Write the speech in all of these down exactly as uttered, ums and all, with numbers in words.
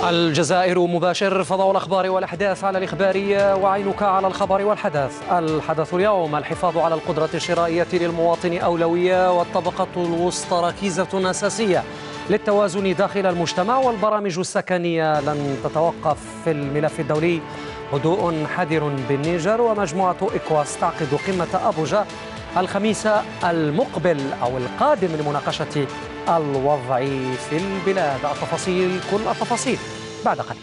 الجزائر مباشر، فضاء الأخبار والأحداث على الإخبارية وعينك على الخبر والحدث. الحدث اليوم: الحفاظ على القدرة الشرائية للمواطن أولوية، والطبقة الوسطى ركيزة أساسية للتوازن داخل المجتمع، والبرامج السكنية لن تتوقف. في الملف الدولي: هدوء حذر بالنيجر، ومجموعة إكواس تعقد قمة أبوجا الخميس المقبل أو القادم لمناقشة الوضع في البلاد. التفاصيل، كل التفاصيل بعد قليل.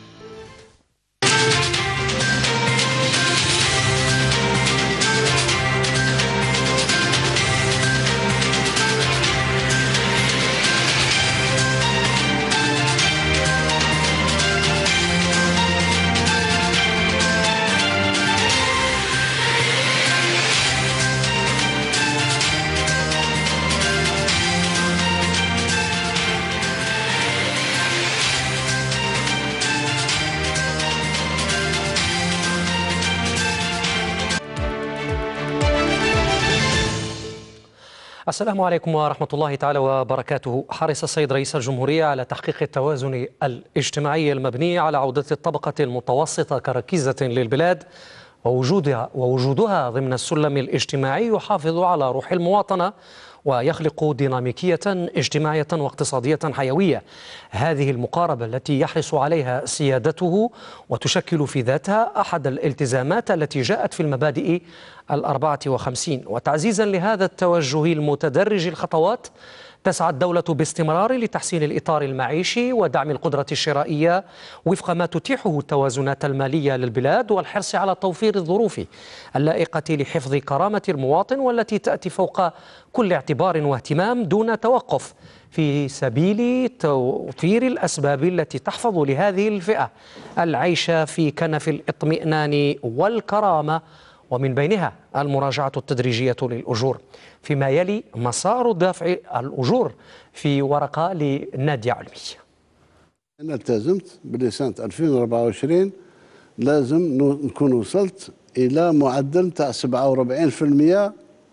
السلام عليكم ورحمة الله تعالى وبركاته. حرص السيد رئيس الجمهورية على تحقيق التوازن الاجتماعي المبني على عودة الطبقة المتوسطة كركيزة للبلاد، ووجودها ووجودها ضمن السلم الاجتماعي يحافظ على روح المواطنة ويخلق ديناميكية اجتماعية واقتصادية حيوية. هذه المقاربة التي يحرص عليها سيادته وتشكل في ذاتها أحد الالتزامات التي جاءت في المبادئ الأربعة وخمسين. وتعزيزا لهذا التوجه المتدرج الخطوات، تسعى الدولة باستمرار لتحسين الإطار المعيشي ودعم القدرة الشرائية وفق ما تتيحه التوازنات المالية للبلاد، والحرص على توفير الظروف اللائقة لحفظ كرامة المواطن، والتي تأتي فوق كل اعتبار واهتمام دون توقف في سبيل توفير الأسباب التي تحفظ لهذه الفئة العيش في كنف الاطمئنان والكرامة، ومن بينها المراجعة التدريجية للأجور. فيما يلي مسار دفع الأجور في ورقة لنادية علمي. أنا التزمت بلسنة ألفين وأربعة وعشرين لازم نكون وصلت إلى معدل تاع سبعة وأربعين بالمئة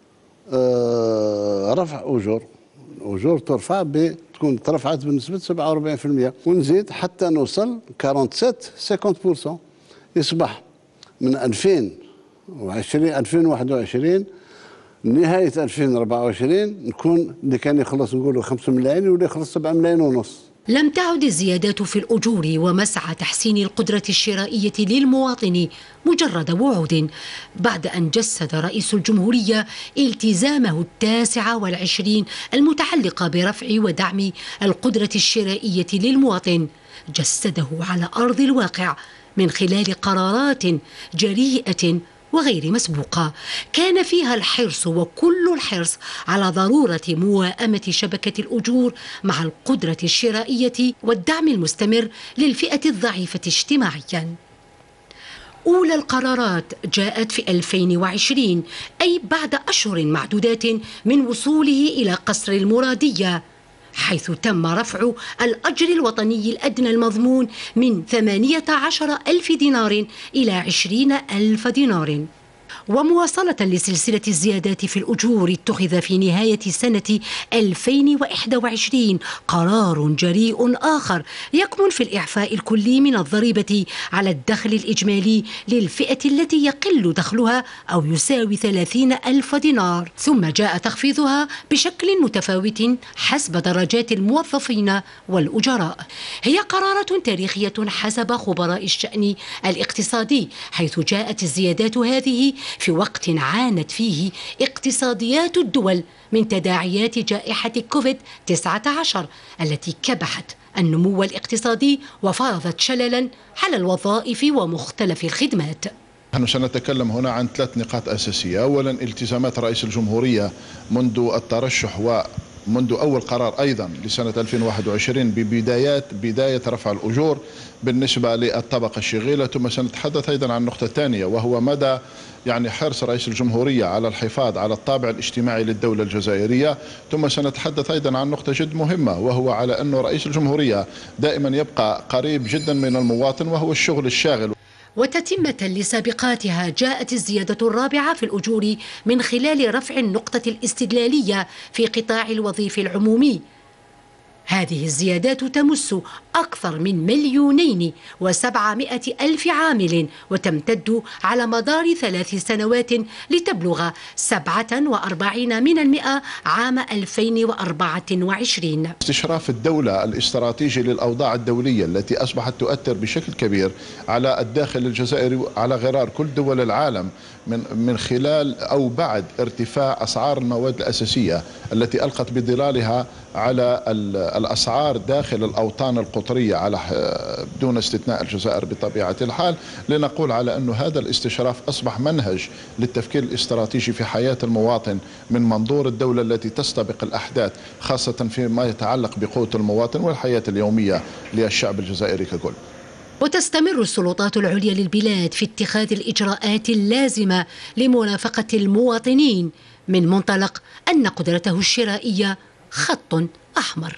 رفع أجور. الأجور ترفع بتكون ترفعت بنسبة سبعة وأربعين بالمئة، ونزيد حتى نوصل سبعة وسبعين خمسين بالمئة. يصبح من ألفين وعشرين ألفين وواحد وعشرين نهاية ألفين وأربعة وعشرين نكون اللي كان يخلص نقولوا خمسة ملايين واللي يخلص سبعة ملايين ونص. لم تعد الزيادات في الأجور ومسعى تحسين القدرة الشرائية للمواطن مجرد وعود، بعد أن جسد رئيس الجمهورية التزامه التاسع والعشرين المتعلق برفع ودعم القدرة الشرائية للمواطن. جسده على أرض الواقع من خلال قرارات جريئة وغير مسبوقة، كان فيها الحرص وكل الحرص على ضرورة موائمة شبكة الأجور مع القدرة الشرائية والدعم المستمر للفئة الضعيفة اجتماعيا. أولى القرارات جاءت في ألفين وعشرين، أي بعد أشهر معدودات من وصوله إلى قصر المرادية، حيث تم رفع الأجر الوطني الأدنى المضمون من ثمانية عشر ألف دينار إلى عشرين ألف دينار. ومواصلة لسلسلة الزيادات في الأجور، اتخذ في نهاية سنة ألفين وواحد وعشرين قرار جريء آخر يكمن في الإعفاء الكلي من الضريبة على الدخل الإجمالي للفئة التي يقل دخلها أو يساوي ثلاثين ألف دينار، ثم جاء تخفيضها بشكل متفاوت حسب درجات الموظفين والأجراء. هي قرارات تاريخية حسب خبراء الشأن الاقتصادي، حيث جاءت الزيادات هذه في وقت عانت فيه اقتصاديات الدول من تداعيات جائحة كوفيد تسعة عشر التي كبحت النمو الاقتصادي وفرضت شللا على الوظائف ومختلف الخدمات. نحن سنتكلم هنا عن ثلاث نقاط أساسية. أولا، التزامات رئيس الجمهورية منذ الترشح و منذ أول قرار أيضا لسنة ألفين وواحد وعشرين ببدايات بداية رفع الأجور بالنسبة للطبقة الشغيلة. ثم سنتحدث أيضا عن نقطة ثانية، وهو مدى يعني حرص رئيس الجمهورية على الحفاظ على الطابع الاجتماعي للدولة الجزائرية. ثم سنتحدث أيضا عن نقطة جد مهمة، وهو على أن رئيس الجمهورية دائما يبقى قريب جدا من المواطن، وهو الشغل الشاغل. وتتمة لسابقاتها جاءت الزيادة الرابعة في الأجور من خلال رفع النقطة الاستدلالية في قطاع الوظيفة العمومي. هذه الزيادات تمس أكثر من مليونين وسبعمائة ألف عامل وتمتد على مدار ثلاث سنوات لتبلغ سبعة وأربعين من المئة عام ألفين وأربعة وعشرين. استشراف الدولة الاستراتيجي للأوضاع الدولية التي أصبحت تؤثر بشكل كبير على الداخل الجزائري على غرار كل دول العالم من من خلال أو بعد ارتفاع أسعار المواد الأساسية التي ألقت بظلالها على الأسعار داخل الأوطان القطرية على بدون استثناء الجزائر بطبيعة الحال، لنقول على أن هذا الاستشراف أصبح منهج للتفكير الاستراتيجي في حياة المواطن من منظور الدولة التي تستبق الأحداث، خاصة فيما يتعلق بقوة المواطن والحياة اليومية للشعب الجزائري ككل. وتستمر السلطات العليا للبلاد في اتخاذ الإجراءات اللازمة لمرافقة المواطنين من منطلق أن قدرته الشرائية خط أحمر.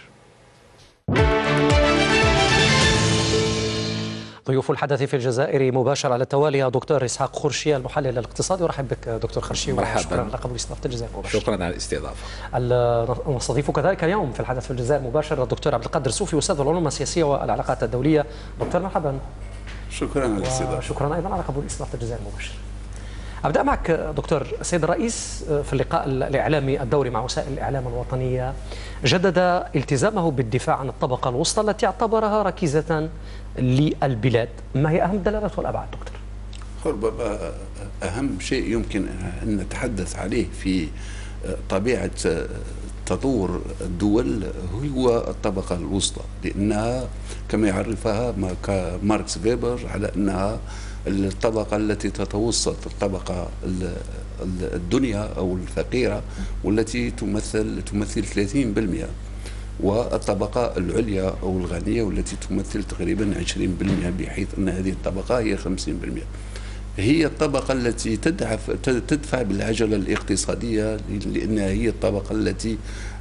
ضيوف الحدث في الجزائر مباشر على التوالي دكتور إسحاق خرشي المحلل الاقتصادي. ورحب بك دكتور خرشي، وشكرا على قبول استضافة الجزائر مباشر. شكرا على الاستضافة. نستضيف كذلك اليوم في الحدث في الجزائر مباشر الدكتور عبد القادر السوفي، أستاذ العلوم السياسية والعلاقات الدولية. دكتور مرحبا. شكرا على الاستضافة. شكرا أيضا على قبول استضافة الجزائر مباشر. أبدأ معك دكتور. السيد الرئيس في اللقاء الإعلامي الدوري مع وسائل الإعلام الوطنية جدد التزامه بالدفاع عن الطبقة الوسطى التي اعتبرها ركيزة للبلاد. ما هي أهم الدلالات والأبعاد دكتور؟ ربما أهم شيء يمكن أن نتحدث عليه في طبيعة تطور الدول هو الطبقة الوسطى، لأنها كما يعرفها ماركس فيبر على أنها الطبقة التي تتوسط الطبقة الدنيا أو الفقيرة والتي تمثل تمثل ثلاثين بالمئة، والطبقة العليا أو الغنية والتي تمثل تقريبا عشرين بالمئة، بحيث أن هذه الطبقة هي خمسين بالمئة. هي الطبقة التي تدعف تدفع بالعجلة الاقتصادية، لأنها هي الطبقة التي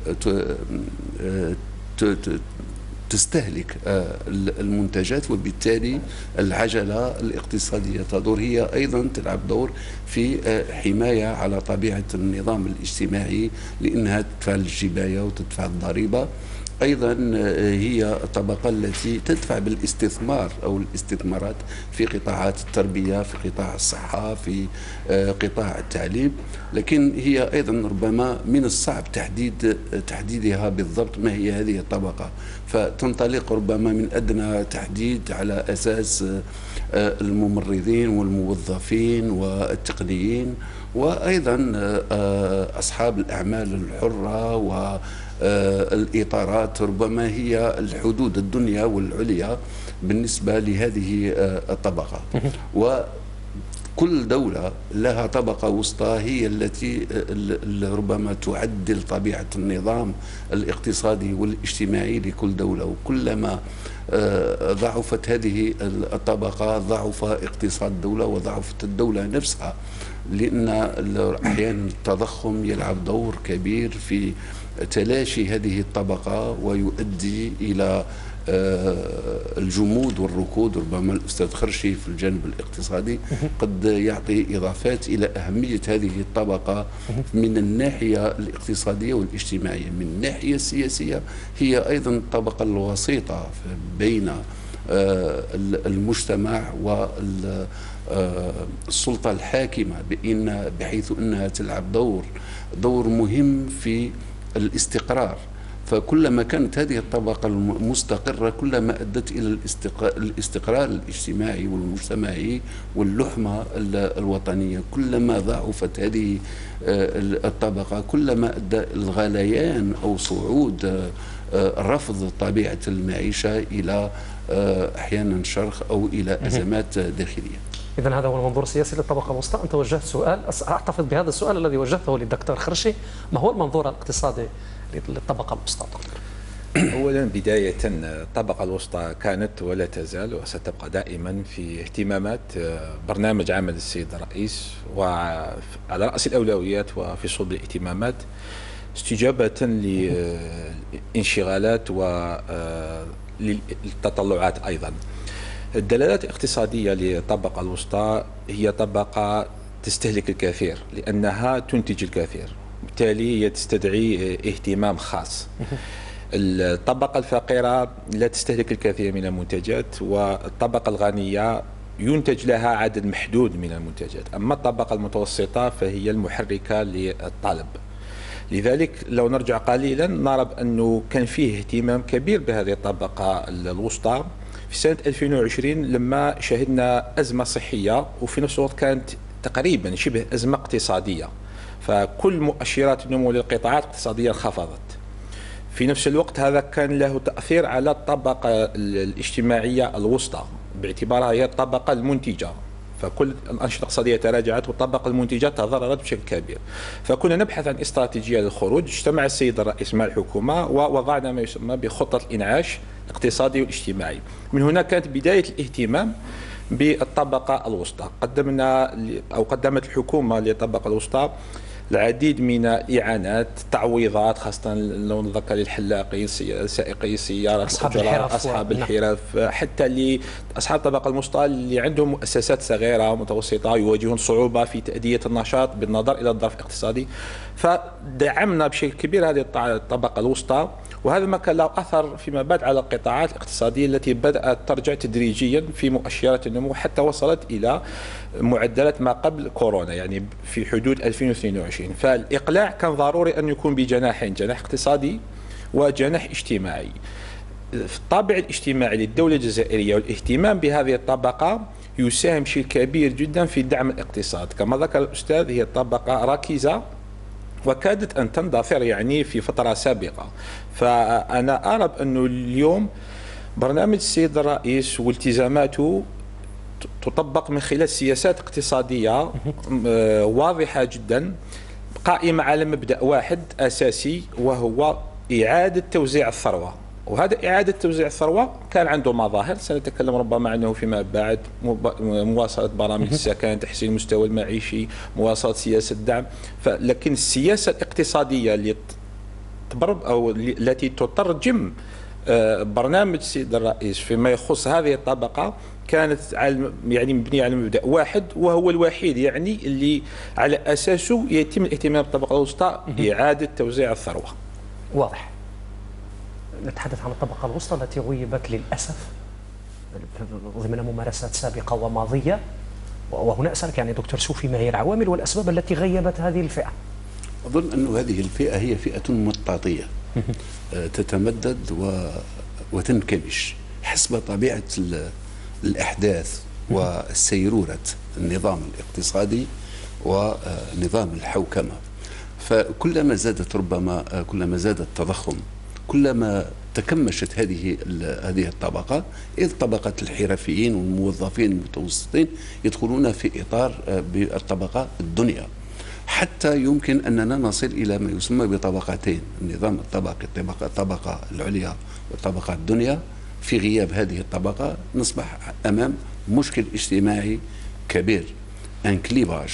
تستهلك المنتجات، وبالتالي العجلة الاقتصادية تدور. هي أيضا تلعب دور في حماية على طبيعة النظام الاجتماعي، لأنها تدفع الجباية وتدفع الضريبة. أيضا هي الطبقة التي تدفع بالاستثمار أو الاستثمارات في قطاعات التربية، في قطاع الصحة، في قطاع التعليم. لكن هي أيضا ربما من الصعب تحديد تحديدها بالضبط ما هي هذه الطبقة، فتنطلق ربما من أدنى تحديد على أساس الممرضين والموظفين والتقنيين، وأيضا أصحاب الأعمال الحرة و الإطارات. ربما هي الحدود الدنيا والعليا بالنسبة لهذه الطبقة. وكل دولة لها طبقة وسطى هي التي ربما تعدل طبيعة النظام الاقتصادي والاجتماعي لكل دولة، وكلما ضعفت هذه الطبقة ضعف اقتصاد الدولة وضعفت الدولة نفسها، لأن أحيانا التضخم يلعب دور كبير في تلاشي هذه الطبقة ويؤدي إلى الجمود والركود. ربما الأستاذ خرشي في الجانب الاقتصادي قد يعطي إضافات إلى أهمية هذه الطبقة من الناحية الاقتصادية والاجتماعية. من الناحية السياسية هي أيضا الطبقة الوسيطة بين المجتمع والسلطة الحاكمة، بإن بحيث أنها تلعب دور دور مهم في الاستقرار. فكلما كانت هذه الطبقة المستقرة كلما أدت إلى الاستقرار الاجتماعي والمجتمعي واللحمة الوطنية. كلما ضعفت هذه الطبقة كلما أدى الغليان أو صعود رفض طبيعة المعيشة إلى أحيانا شرخ أو إلى أزمات داخلية. إذن هذا هو المنظور السياسي للطبقة الوسطى. أنت وجهت سؤال، أحتفظ بهذا السؤال الذي وجهته للدكتور خرشي، ما هو المنظور الاقتصادي للطبقة الوسطى؟ أولا بداية الطبقة الوسطى كانت ولا تزال وستبقى دائما في اهتمامات برنامج عمل السيد الرئيس، وعلى رأس الأولويات وفي صلب الاهتمامات استجابة لانشغالات وللتطلعات. أيضا الدلالات الاقتصادية للطبقة الوسطى هي طبقة تستهلك الكثير لأنها تنتج الكثير، بالتالي هي تستدعي اهتمام خاص. الطبقة الفقيرة لا تستهلك الكثير من المنتجات، والطبقة الغنية ينتج لها عدد محدود من المنتجات. أما الطبقة المتوسطة فهي المحركة للطلب. لذلك لو نرجع قليلا نرى أنه كان فيه اهتمام كبير بهذه الطبقة الوسطى في سنة ألفين وعشرين لما شهدنا أزمة صحية، وفي نفس الوقت كانت تقريبا شبه أزمة اقتصادية، فكل مؤشرات النمو للقطاعات الاقتصادية انخفضت. في نفس الوقت هذا كان له تأثير على الطبقة الاجتماعية الوسطى باعتبارها هي الطبقة المنتجة، فكل الأنشطة الاقتصادية تراجعت والطبقة المنتجة تضررت بشكل كبير. فكنا نبحث عن استراتيجية للخروج. اجتمع السيد الرئيس مع الحكومة ووضعنا ما يسمى بخطة الإنعاش الاقتصادي والاجتماعي. من هنا كانت بداية الاهتمام بالطبقة الوسطى. قدمنا أو قدمت الحكومة للطبقة الوسطى العديد من الإعانات، تعويضات، خاصة لو نذكر للحلاقين، سائقي السيارات، أصحاب الحرف، أصحاب نعم. الحرف، حتى لأصحاب الطبقة الوسطى اللي عندهم مؤسسات صغيرة ومتوسطة يواجهون صعوبة في تأدية النشاط بالنظر إلى الظرف الاقتصادي. فدعمنا بشكل كبير هذه الطبقة الوسطى، وهذا ما كان له أثر فيما بعد على القطاعات الاقتصادية التي بدأت ترجع تدريجيا في مؤشرات النمو حتى وصلت إلى معدلات ما قبل كورونا، يعني في حدود ألفين واثنين وعشرين. فالإقلاع كان ضروري أن يكون بجناحين، جناح اقتصادي وجناح اجتماعي. الطابع الاجتماعي للدولة الجزائرية والاهتمام بهذه الطبقة يساهم بشكل كبير جدا في دعم الاقتصاد. كما ذكر الأستاذ هي طبقة ركيزة وكادت أن تندثر يعني في فترة سابقة. فأنا أرى أنه اليوم برنامج السيد الرئيس والتزاماته تطبق من خلال سياسات اقتصادية واضحة جدا قائمة على مبدأ واحد أساسي، وهو إعادة توزيع الثروة. وهذا إعادة توزيع الثروة كان عنده مظاهر سنتكلم ربما عنه فيما بعد، مواصلة برامج السكن، تحسين المستوى المعيشي، مواصلة سياسة الدعم. لكن السياسة الاقتصادية اللي تبرب أو التي تترجم برنامج السيد الرئيس فيما يخص هذه الطبقة كانت يعني مبنية على مبدأ واحد، وهو الوحيد يعني اللي على أساسه يتم الاهتمام بالطبقة الوسطى، إعادة توزيع الثروة. واضح. نتحدث عن الطبقة الوسطى التي غيبت للأسف ضمن ممارسات سابقة وماضية، وهنا أسألك يعني دكتور سوفي ما هي العوامل والأسباب التي غيبت هذه الفئة؟ أظن أن هذه الفئة هي فئة مطاطية تتمدد و... وتنكمش حسب طبيعة الأحداث وسيرورة النظام الاقتصادي ونظام الحوكمة. فكلما زادت ربما كلما زاد التضخم كلما تكمشت هذه هذه الطبقة، إذ طبقة الحرفيين والموظفين المتوسطين يدخلون في إطار بالطبقة الدنيا، حتى يمكن أننا نصل إلى ما يسمى بطبقتين، النظام الطبقي، الطبقة الطبقة العليا والطبقة الدنيا. في غياب هذه الطبقة نصبح أمام مشكل اجتماعي كبير، انكليفاج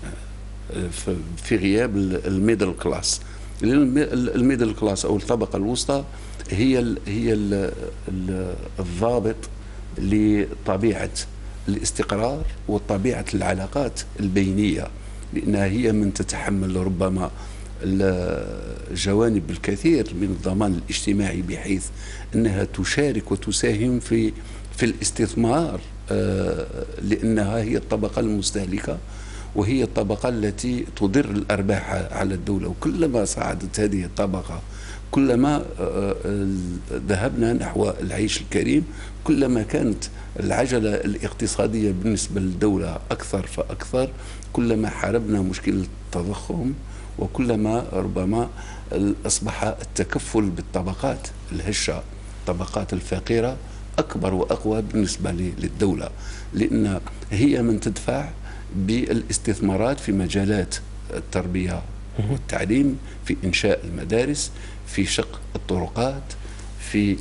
في غياب الميدل كلاس. الميدل كلاس أو الطبقة الوسطى هي ال هي ال الضابط لطبيعة الاستقرار وطبيعة العلاقات البينية، لأنها هي من تتحمل ربما الجوانب الكثير من الضمان الاجتماعي، بحيث أنها تشارك وتساهم في في الاستثمار، لأنها هي الطبقة المستهلكة وهي الطبقة التي تضر الأرباح على الدولة. وكلما صعدت هذه الطبقة كلما ذهبنا نحو العيش الكريم، كلما كانت العجلة الاقتصادية بالنسبة للدولة أكثر فأكثر، كلما حاربنا مشكلة التضخم، وكلما ربما أصبح التكفل بالطبقات الهشة، الطبقات الفقيرة أكبر وأقوى بالنسبة للدولة، لأن هي من تدفع بالاستثمارات في مجالات التربية والتعليم، في إنشاء المدارس، في شق الطرقات، في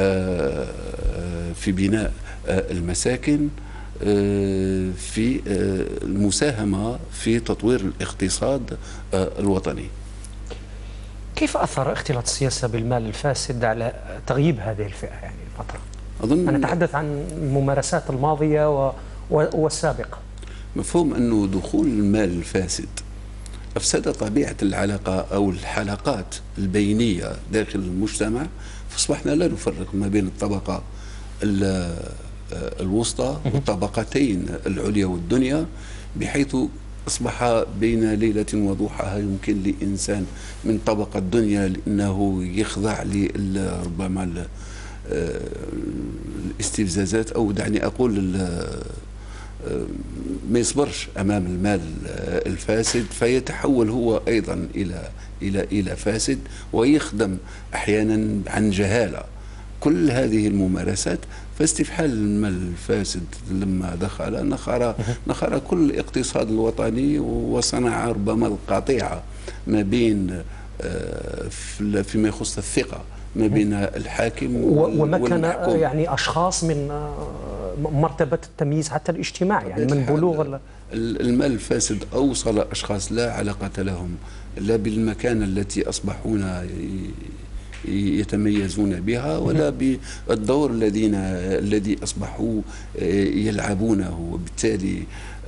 في بناء المساكن، في المساهمة في تطوير الاقتصاد الوطني. كيف أثر اختلاط السياسة بالمال الفاسد على تغييب هذه الفئة يعني الفترة؟ أظن أنا أتحدث عن الممارسات الماضية والسابقة. مفهوم أنه دخول المال الفاسد أفسد طبيعة العلاقة أو الحلقات البينية داخل المجتمع، فأصبحنا لا نفرق ما بين الطبقة الوسطى والطبقتين العليا والدنيا، بحيث أصبح بين ليلة وضحاها يمكن لإنسان من طبقة الدنيا لأنه يخضع لربما الاستفزازات، أو دعني أقول ما يصبرش أمام المال الفاسد، فيتحول هو أيضا إلى إلى إلى فاسد، ويخدم أحيانا عن جهالة. كل هذه الممارسات، فاستفحال المال الفاسد لما دخل نخر نخر كل الاقتصاد الوطني، وصنع ربما القطيعة ما بين فيما يخص الثقة ما بين الحاكم ومكن يعني أشخاص من مرتبة التمييز حتى الاجتماعي، يعني من بلوغ المال الفاسد أوصل أشخاص لا علاقة لهم لا بالمكانة التي أصبحون يتميزون بها، ولا بالدور الذين الذي أصبحوا يلعبونه. وبالتالي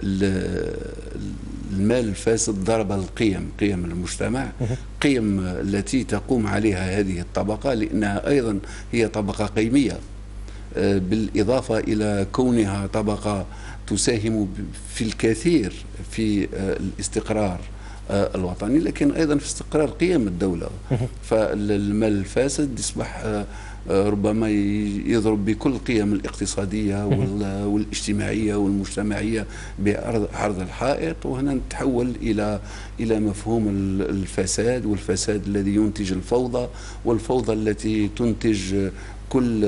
المال الفاسد ضرب القيم، قيم المجتمع، قيم التي تقوم عليها هذه الطبقة، لأنها أيضا هي طبقة قيمية، بالإضافة إلى كونها طبقة تساهم في الكثير في الاستقرار الوطني، لكن أيضا في استقرار قيم الدولة. فالمال الفاسد يصبح ربما يضرب بكل القيم الاقتصادية والاجتماعية والمجتمعية بعرض الحائط، وهنا نتحول إلى إلى مفهوم الفساد، والفساد الذي ينتج الفوضى، والفوضى التي تنتج كل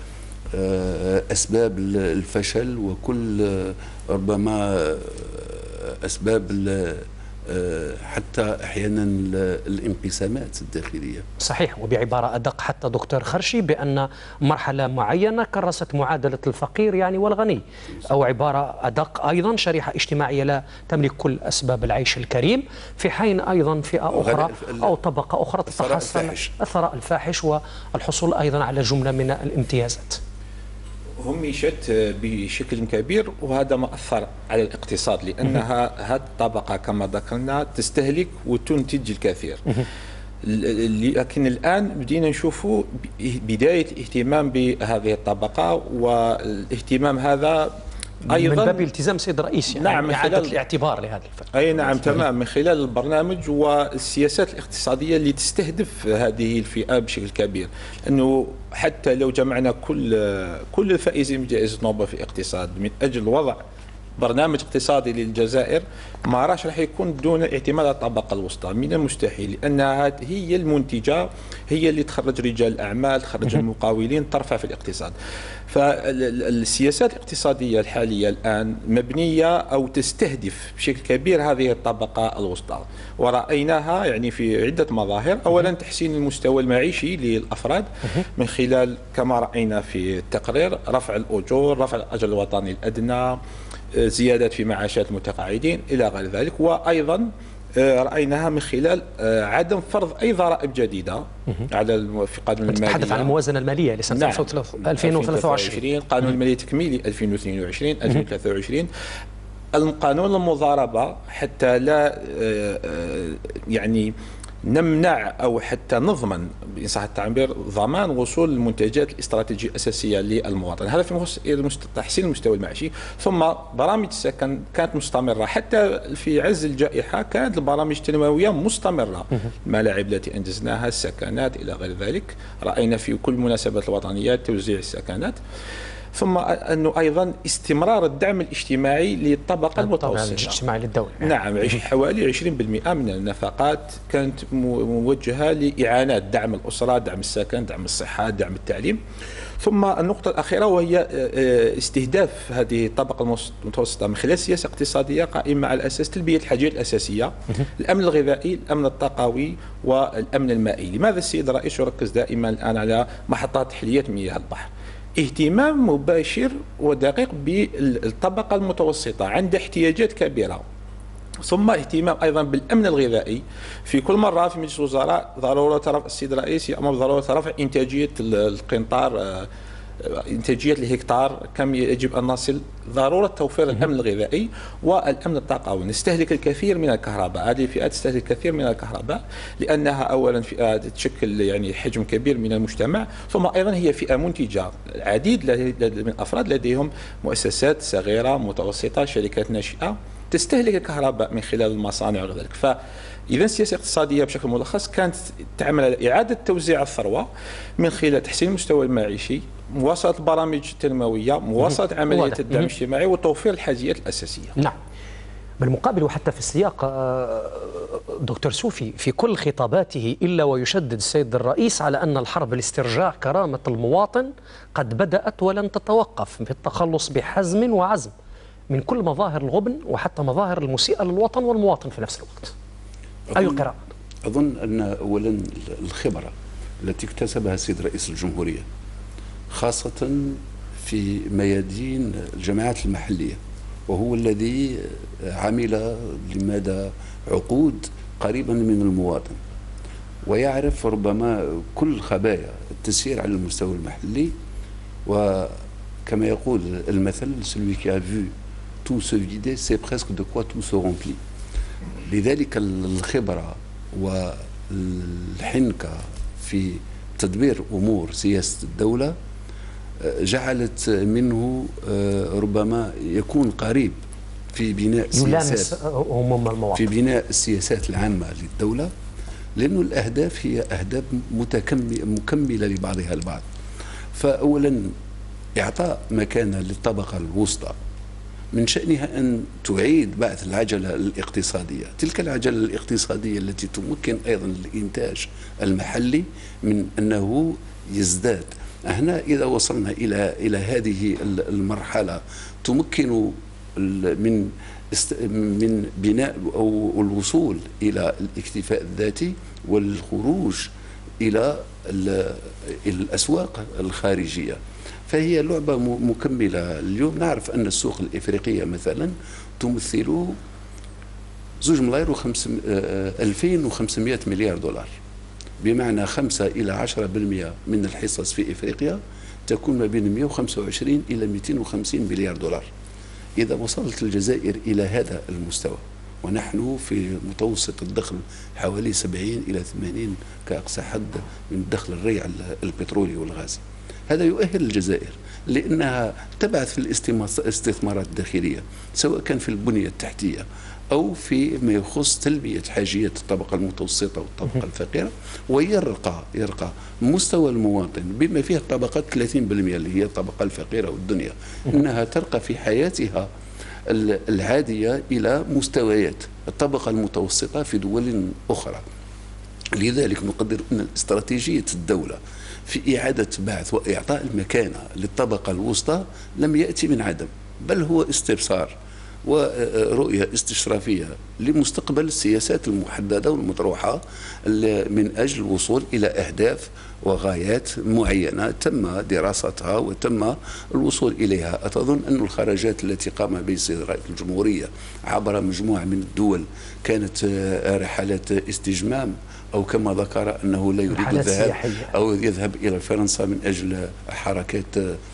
أسباب الفشل، وكل ربما أسباب حتى أحيانا الانقسامات الداخلية. صحيح. وبعبارة أدق حتى دكتور خرشي بأن مرحلة معينة كرست معادلة الفقير يعني والغني، أو عبارة أدق أيضا شريحة اجتماعية لا تملك كل أسباب العيش الكريم، في حين أيضا فئة أخرى أو طبقة أخرى تتحصل الثراء الفاحش والحصول أيضا على جملة من الامتيازات. همشت بشكل كبير، وهذا ما أثر على الاقتصاد، لأنها هذه الطبقة كما ذكرنا تستهلك وتنتج الكثير. لكن الآن بدينا نشوف بداية الاهتمام بهذه الطبقة، والاهتمام هذا أيضا من باب التزام سيد الرئيس، يعني نعم، إعادة الاعتبار لهذا الفترة. أي نعم تمام، من خلال البرنامج والسياسات الاقتصادية اللي تستهدف هذه الفئة بشكل كبير. أنه حتى لو جمعنا كل كل الفائزين بجائزة نوبل في الاقتصاد من أجل وضع برنامج اقتصادي للجزائر، ما راش راح يكون دون اعتماد على الطبقة الوسطى، من المستحيل، لأنها هي المنتجة، هي اللي تخرج رجال الأعمال، تخرج المقاولين، ترفع في الاقتصاد. فالسياسات الاقتصادية الحالية الآن مبنية أو تستهدف بشكل كبير هذه الطبقة الوسطى، ورأيناها يعني في عدة مظاهر. أولا تحسين المستوى المعيشي للأفراد من خلال كما رأينا في التقرير رفع الأجور، رفع الأجر الوطني الأدنى، زيادات في معاشات المتقاعدين إلى غير ذلك. وأيضا رأيناها من خلال عدم فرض أي ضرائب جديدة على في قانون المالية. نتحدث عن الموازنة المالية لسنة نعم. ألفين وثلاثة وعشرين، قانون المالية التكميلي ألفين واثنين وعشرين ألفين وثلاثة وعشرين، القانون المضاربة، حتى لا يعني نمنع أو حتى نضمن إن صح التعبير ضمان وصول المنتجات الاستراتيجية الأساسية للمواطن. هذا في مخصص تحسين المستوى المعيشي. ثم برامج السكن كانت مستمرة حتى في عز الجائحة، كانت البرامج التنموية مستمرة، الملاعب التي أنجزناها، السكنات إلى غير ذلك. رأينا في كل المناسبات الوطنية توزيع السكنات. ثم أنه أيضا استمرار الدعم الاجتماعي للطبقة المتوسطة الاجتماعي للدولة. نعم، حوالي عشرين بالمئة من النفقات كانت موجهة لإعانات دعم الأسرة، دعم السكن، دعم الصحة، دعم التعليم. ثم النقطة الأخيرة وهي استهداف هذه الطبقة المتوسطة من خلال سياسة اقتصادية قائمة على أساس تلبية الحاجات الأساسية، الأمن الغذائي، الأمن الطاقوي، والأمن المائي. لماذا السيد الرئيس يركز دائما الآن على محطات تحلية مياه البحر؟ اهتمام مباشر ودقيق بالطبقة المتوسطة عندها احتياجات كبيرة. ثم اهتمام أيضا بالأمن الغذائي. في كل مرة في مجلس الوزراء ضرورة رفع، السيد الرئيس يأمر بضرورة رفع إنتاجية القنطار إنتاجية الهكتار كم يجب أن نصل، ضرورة توفير الأمن الغذائي والأمن الطاقوي. نستهلك الكثير من الكهرباء، هذه الفئات تستهلك الكثير من الكهرباء لأنها أولا فئة تشكل يعني حجم كبير من المجتمع، ثم أيضا هي فئة منتجة. العديد من الأفراد لديهم مؤسسات صغيرة متوسطة، شركات ناشئة تستهلك الكهرباء من خلال المصانع وغير ذلك. فإذا السياسة الاقتصادية بشكل ملخص كانت تعمل على إعادة توزيع الثروة من خلال تحسين المستوى المعيشي، مواصلة البرامج التنموية، مواصلة عملية الدعم الاجتماعي، وتوفير الحاجيات الأساسية. نعم. بالمقابل وحتى في السياق دكتور سوفي في كل خطاباته إلا ويشدد السيد الرئيس على أن الحرب لاسترجاع كرامة المواطن قد بدأت ولن تتوقف، بالتخلص بحزم وعزم من كل مظاهر الغبن وحتى مظاهر المسيئة للوطن والمواطن في نفس الوقت. أي قراءة؟ أظن أن أولا الخبرة التي اكتسبها السيد رئيس الجمهورية خاصة في ميادين الجماعات المحلية، وهو الذي عمل لمدى عقود قريبا من المواطن ويعرف ربما كل خبايا التسيير على المستوى المحلي، وكما يقول المثل celui qui a vu tout se vider c'est presque de quoi tout se remplit. لذلك الخبرة والحنكة في تدبير أمور سياسة الدولة جعلت منه ربما يكون قريب في بناء سياسات في بناء السياسات العامة للدولة، لأن الأهداف هي أهداف مكملة لبعضها البعض. فأولا إعطاء مكانة للطبقة الوسطى من شأنها أن تعيد بعث العجلة الاقتصادية، تلك العجلة الاقتصادية التي تمكن أيضا الإنتاج المحلي من أنه يزداد. هنا إذا وصلنا إلى إلى هذه المرحلة تمكن من من بناء أو الوصول إلى الاكتفاء الذاتي والخروج إلى الأسواق الخارجية. فهي لعبة مكملة. اليوم نعرف أن السوق الإفريقية مثلا تمثل زوج ملاير ألفين وخمسمائة مليار دولار، بمعنى خمسة إلى عشرة بالمئة من الحصص في إفريقيا تكون ما بين مئة وخمسة وعشرين إلى مئتين وخمسين مليار دولار. إذا وصلت الجزائر إلى هذا المستوى ونحن في متوسط الدخل حوالي سبعين إلى ثمانين كأقصى حد من دخل الريع البترولي والغازي، هذا يؤهل الجزائر لأنها تبعث في الاستثمارات الداخلية سواء كان في البنية التحتية أو في ما يخص تلبية حاجيات الطبقة المتوسطة والطبقة الفقيرة، ويرقى يرقى مستوى المواطن بما فيه الطبقات ثلاثين بالمئة اللي هي الطبقة الفقيرة والدنيا، أنها ترقى في حياتها العادية إلى مستويات الطبقة المتوسطة في دول أخرى. لذلك نقدر أن استراتيجية الدولة في إعادة بعث وإعطاء المكانة للطبقة الوسطى لم يأتي من عدم، بل هو استبصار ورؤية استشرافية لمستقبل السياسات المحددة والمطروحة من أجل الوصول إلى أهداف وغايات معينة تم دراستها وتم الوصول إليها. أتظن أن الخرجات التي قام بها السيد رئيس الجمهورية عبر مجموعة من الدول كانت رحلات استجمام، أو كما ذكر أنه لا يريد الذهاب أو يذهب إلى فرنسا من أجل حركات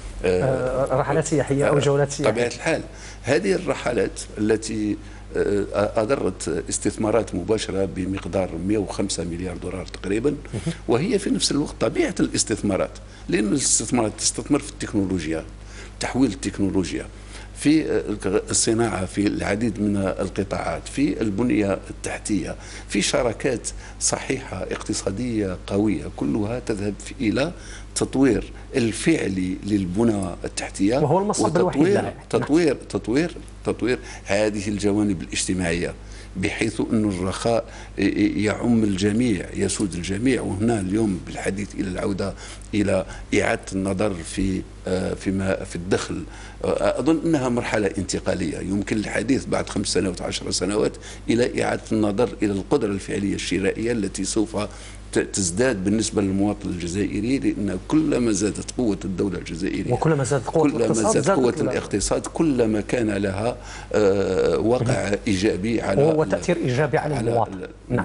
رحلات سياحية أو جولات سياحية. طبيعة الحال هذه الرحلات التي أدرت استثمارات مباشرة بمقدار مئة وخمسة مليار دولار تقريبا، وهي في نفس الوقت طبيعة الاستثمارات، لأن الاستثمارات تستثمر في التكنولوجيا، تحويل التكنولوجيا في الصناعة، في العديد من القطاعات، في البنية التحتية، في شراكات صحيحة اقتصادية قوية، كلها تذهب إلى تطوير الفعلي للبنى التحتية، وهو المصب الوحيد لها. تطوير تطوير تطوير هذه الجوانب الاجتماعية بحيث أن الرخاء يعم الجميع، يسود الجميع. وهنا اليوم بالحديث إلى العودة إلى إعادة النظر في فيما في الدخل، أظن أنها مرحلة انتقالية يمكن الحديث بعد خمس سنوات عشر سنوات إلى إعادة النظر إلى القدرة الفعلية الشرائية التي سوف تزداد بالنسبة للمواطن الجزائري، لأن كلما زادت قوة الدولة الجزائرية وكلما زادت قوة كلما زادت قوة الاقتصاد كلما كان لها واقع إيجابي على وهو تأثير إيجابي على, على المواطن. المواطن. نعم.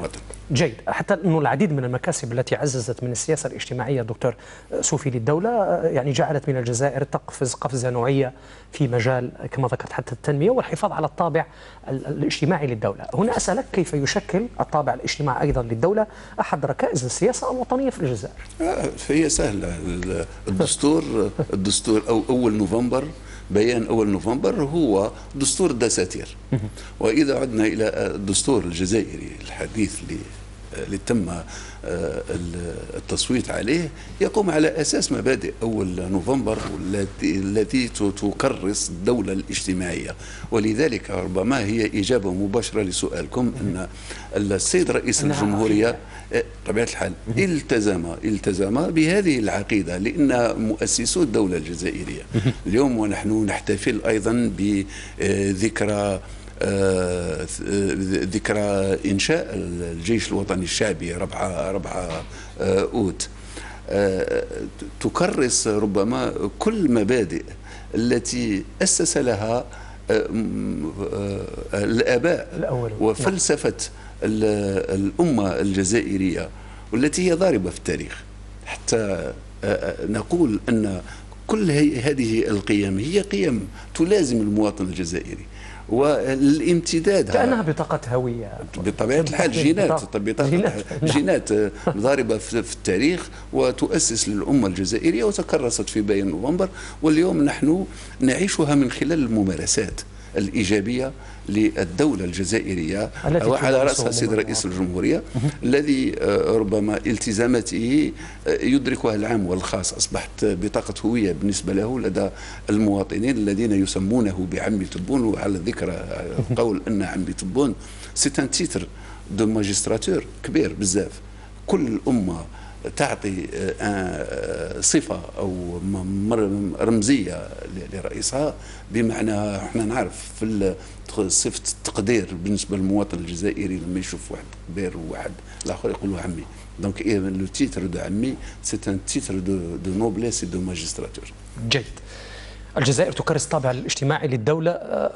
جيد. حتى أنه العديد من المكاسب التي عززت من السياسة الاجتماعية دكتور سوفي للدولة يعني جعلت من الجزائر تقفز قفزة نوعية في مجال كما ذكرت حتى التنمية والحفاظ على الطابع الاجتماعي للدولة. هنا أسألك كيف يشكل الطابع الاجتماعي أيضا للدولة أحد ركائز السياسة الوطنية في الجزائر؟ فهي سهلة. الدستور الدستور أو أول نوفمبر، بيان أول نوفمبر هو دستور الدساتير. وإذا عدنا إلى الدستور الجزائري الحديث اللي تم التصويت عليه يقوم على أساس مبادئ أول نوفمبر التي التي تكرس الدولة الاجتماعية. ولذلك ربما هي إجابة مباشرة لسؤالكم أن السيد رئيس الجمهورية بطبيعة الحال التزم التزم بهذه العقيدة، لأن مؤسسو الدولة الجزائرية اليوم ونحن نحتفل أيضا بذكرى ذكرى إنشاء الجيش الوطني الشعبي ربعة ربعة أوت، تكرس ربما كل مبادئ التي أسس لها الآباء وفلسفة الأمة الجزائرية والتي هي ضاربة في التاريخ، حتى نقول أن كل هذه القيم هي قيم تلازم المواطن الجزائري والامتداد كأنها بطاقة هوية بطبيعة الحال، جينات بطاقة جينات ضاربة في التاريخ وتؤسس للأمة الجزائرية وتكرست في بيان نوفمبر. واليوم نحن نعيشها من خلال الممارسات الإيجابية للدولة الجزائرية على رأسها السيد رئيس الجمهورية الذي ربما التزاماته يدركها العام والخاص. أصبحت بطاقة هوية بالنسبة له لدى المواطنين الذين يسمونه بعمي تبون. وعلى ذكر قول أن عمي تبون سي ان تيتر دو ماجستراتور كبير بزاف. كل الأمة تعطي صفة أو رمزية لرئيسها، بمعنى احنا نعرف في صفة التقدير بالنسبة للمواطن الجزائري لما يشوف واحد كبير وواحد الآخر يقول له عمي. دونك لو تيتر دو عمي سي ان تيتر دو دو نوبليس دو ماجستراتور. جيد. الجزائر تكرس الطابع الاجتماعي للدولة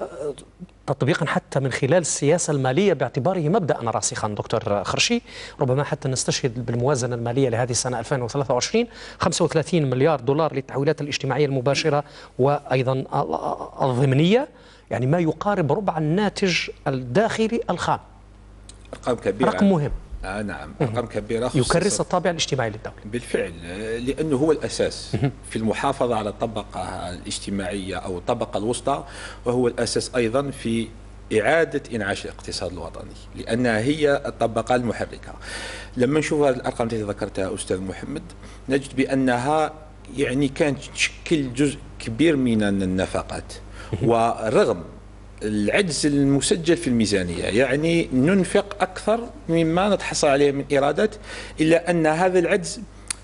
تطبيقا حتى من خلال السياسة المالية باعتباره مبدأ راسخا. دكتور خرشي، ربما حتى نستشهد بالموازنة المالية لهذه السنة ألفين وثلاثة وعشرين خمسة وثلاثين مليار دولار للتحويلات الاجتماعية المباشرة وأيضا الضمنية، يعني ما يقارب ربع الناتج الداخلي الخام. أرقام كبيرة، رقم مهم. آه نعم، أرقام كبيرة يكرس الطابع الاجتماعي للدولة بالفعل، لأنه هو الأساس في المحافظة على الطبقة الاجتماعية أو الطبقة الوسطى، وهو الأساس أيضا في إعادة إنعاش الاقتصاد الوطني، لأنها هي الطبقة المحركة. لما نشوف هذه الأرقام التي ذكرتها أستاذ محمد نجد بأنها يعني كانت تشكل جزء كبير من النفقات، ورغم العجز المسجل في الميزانية، يعني ننفق أكثر مما نتحصل عليه من إيرادات، إلا أن هذا العجز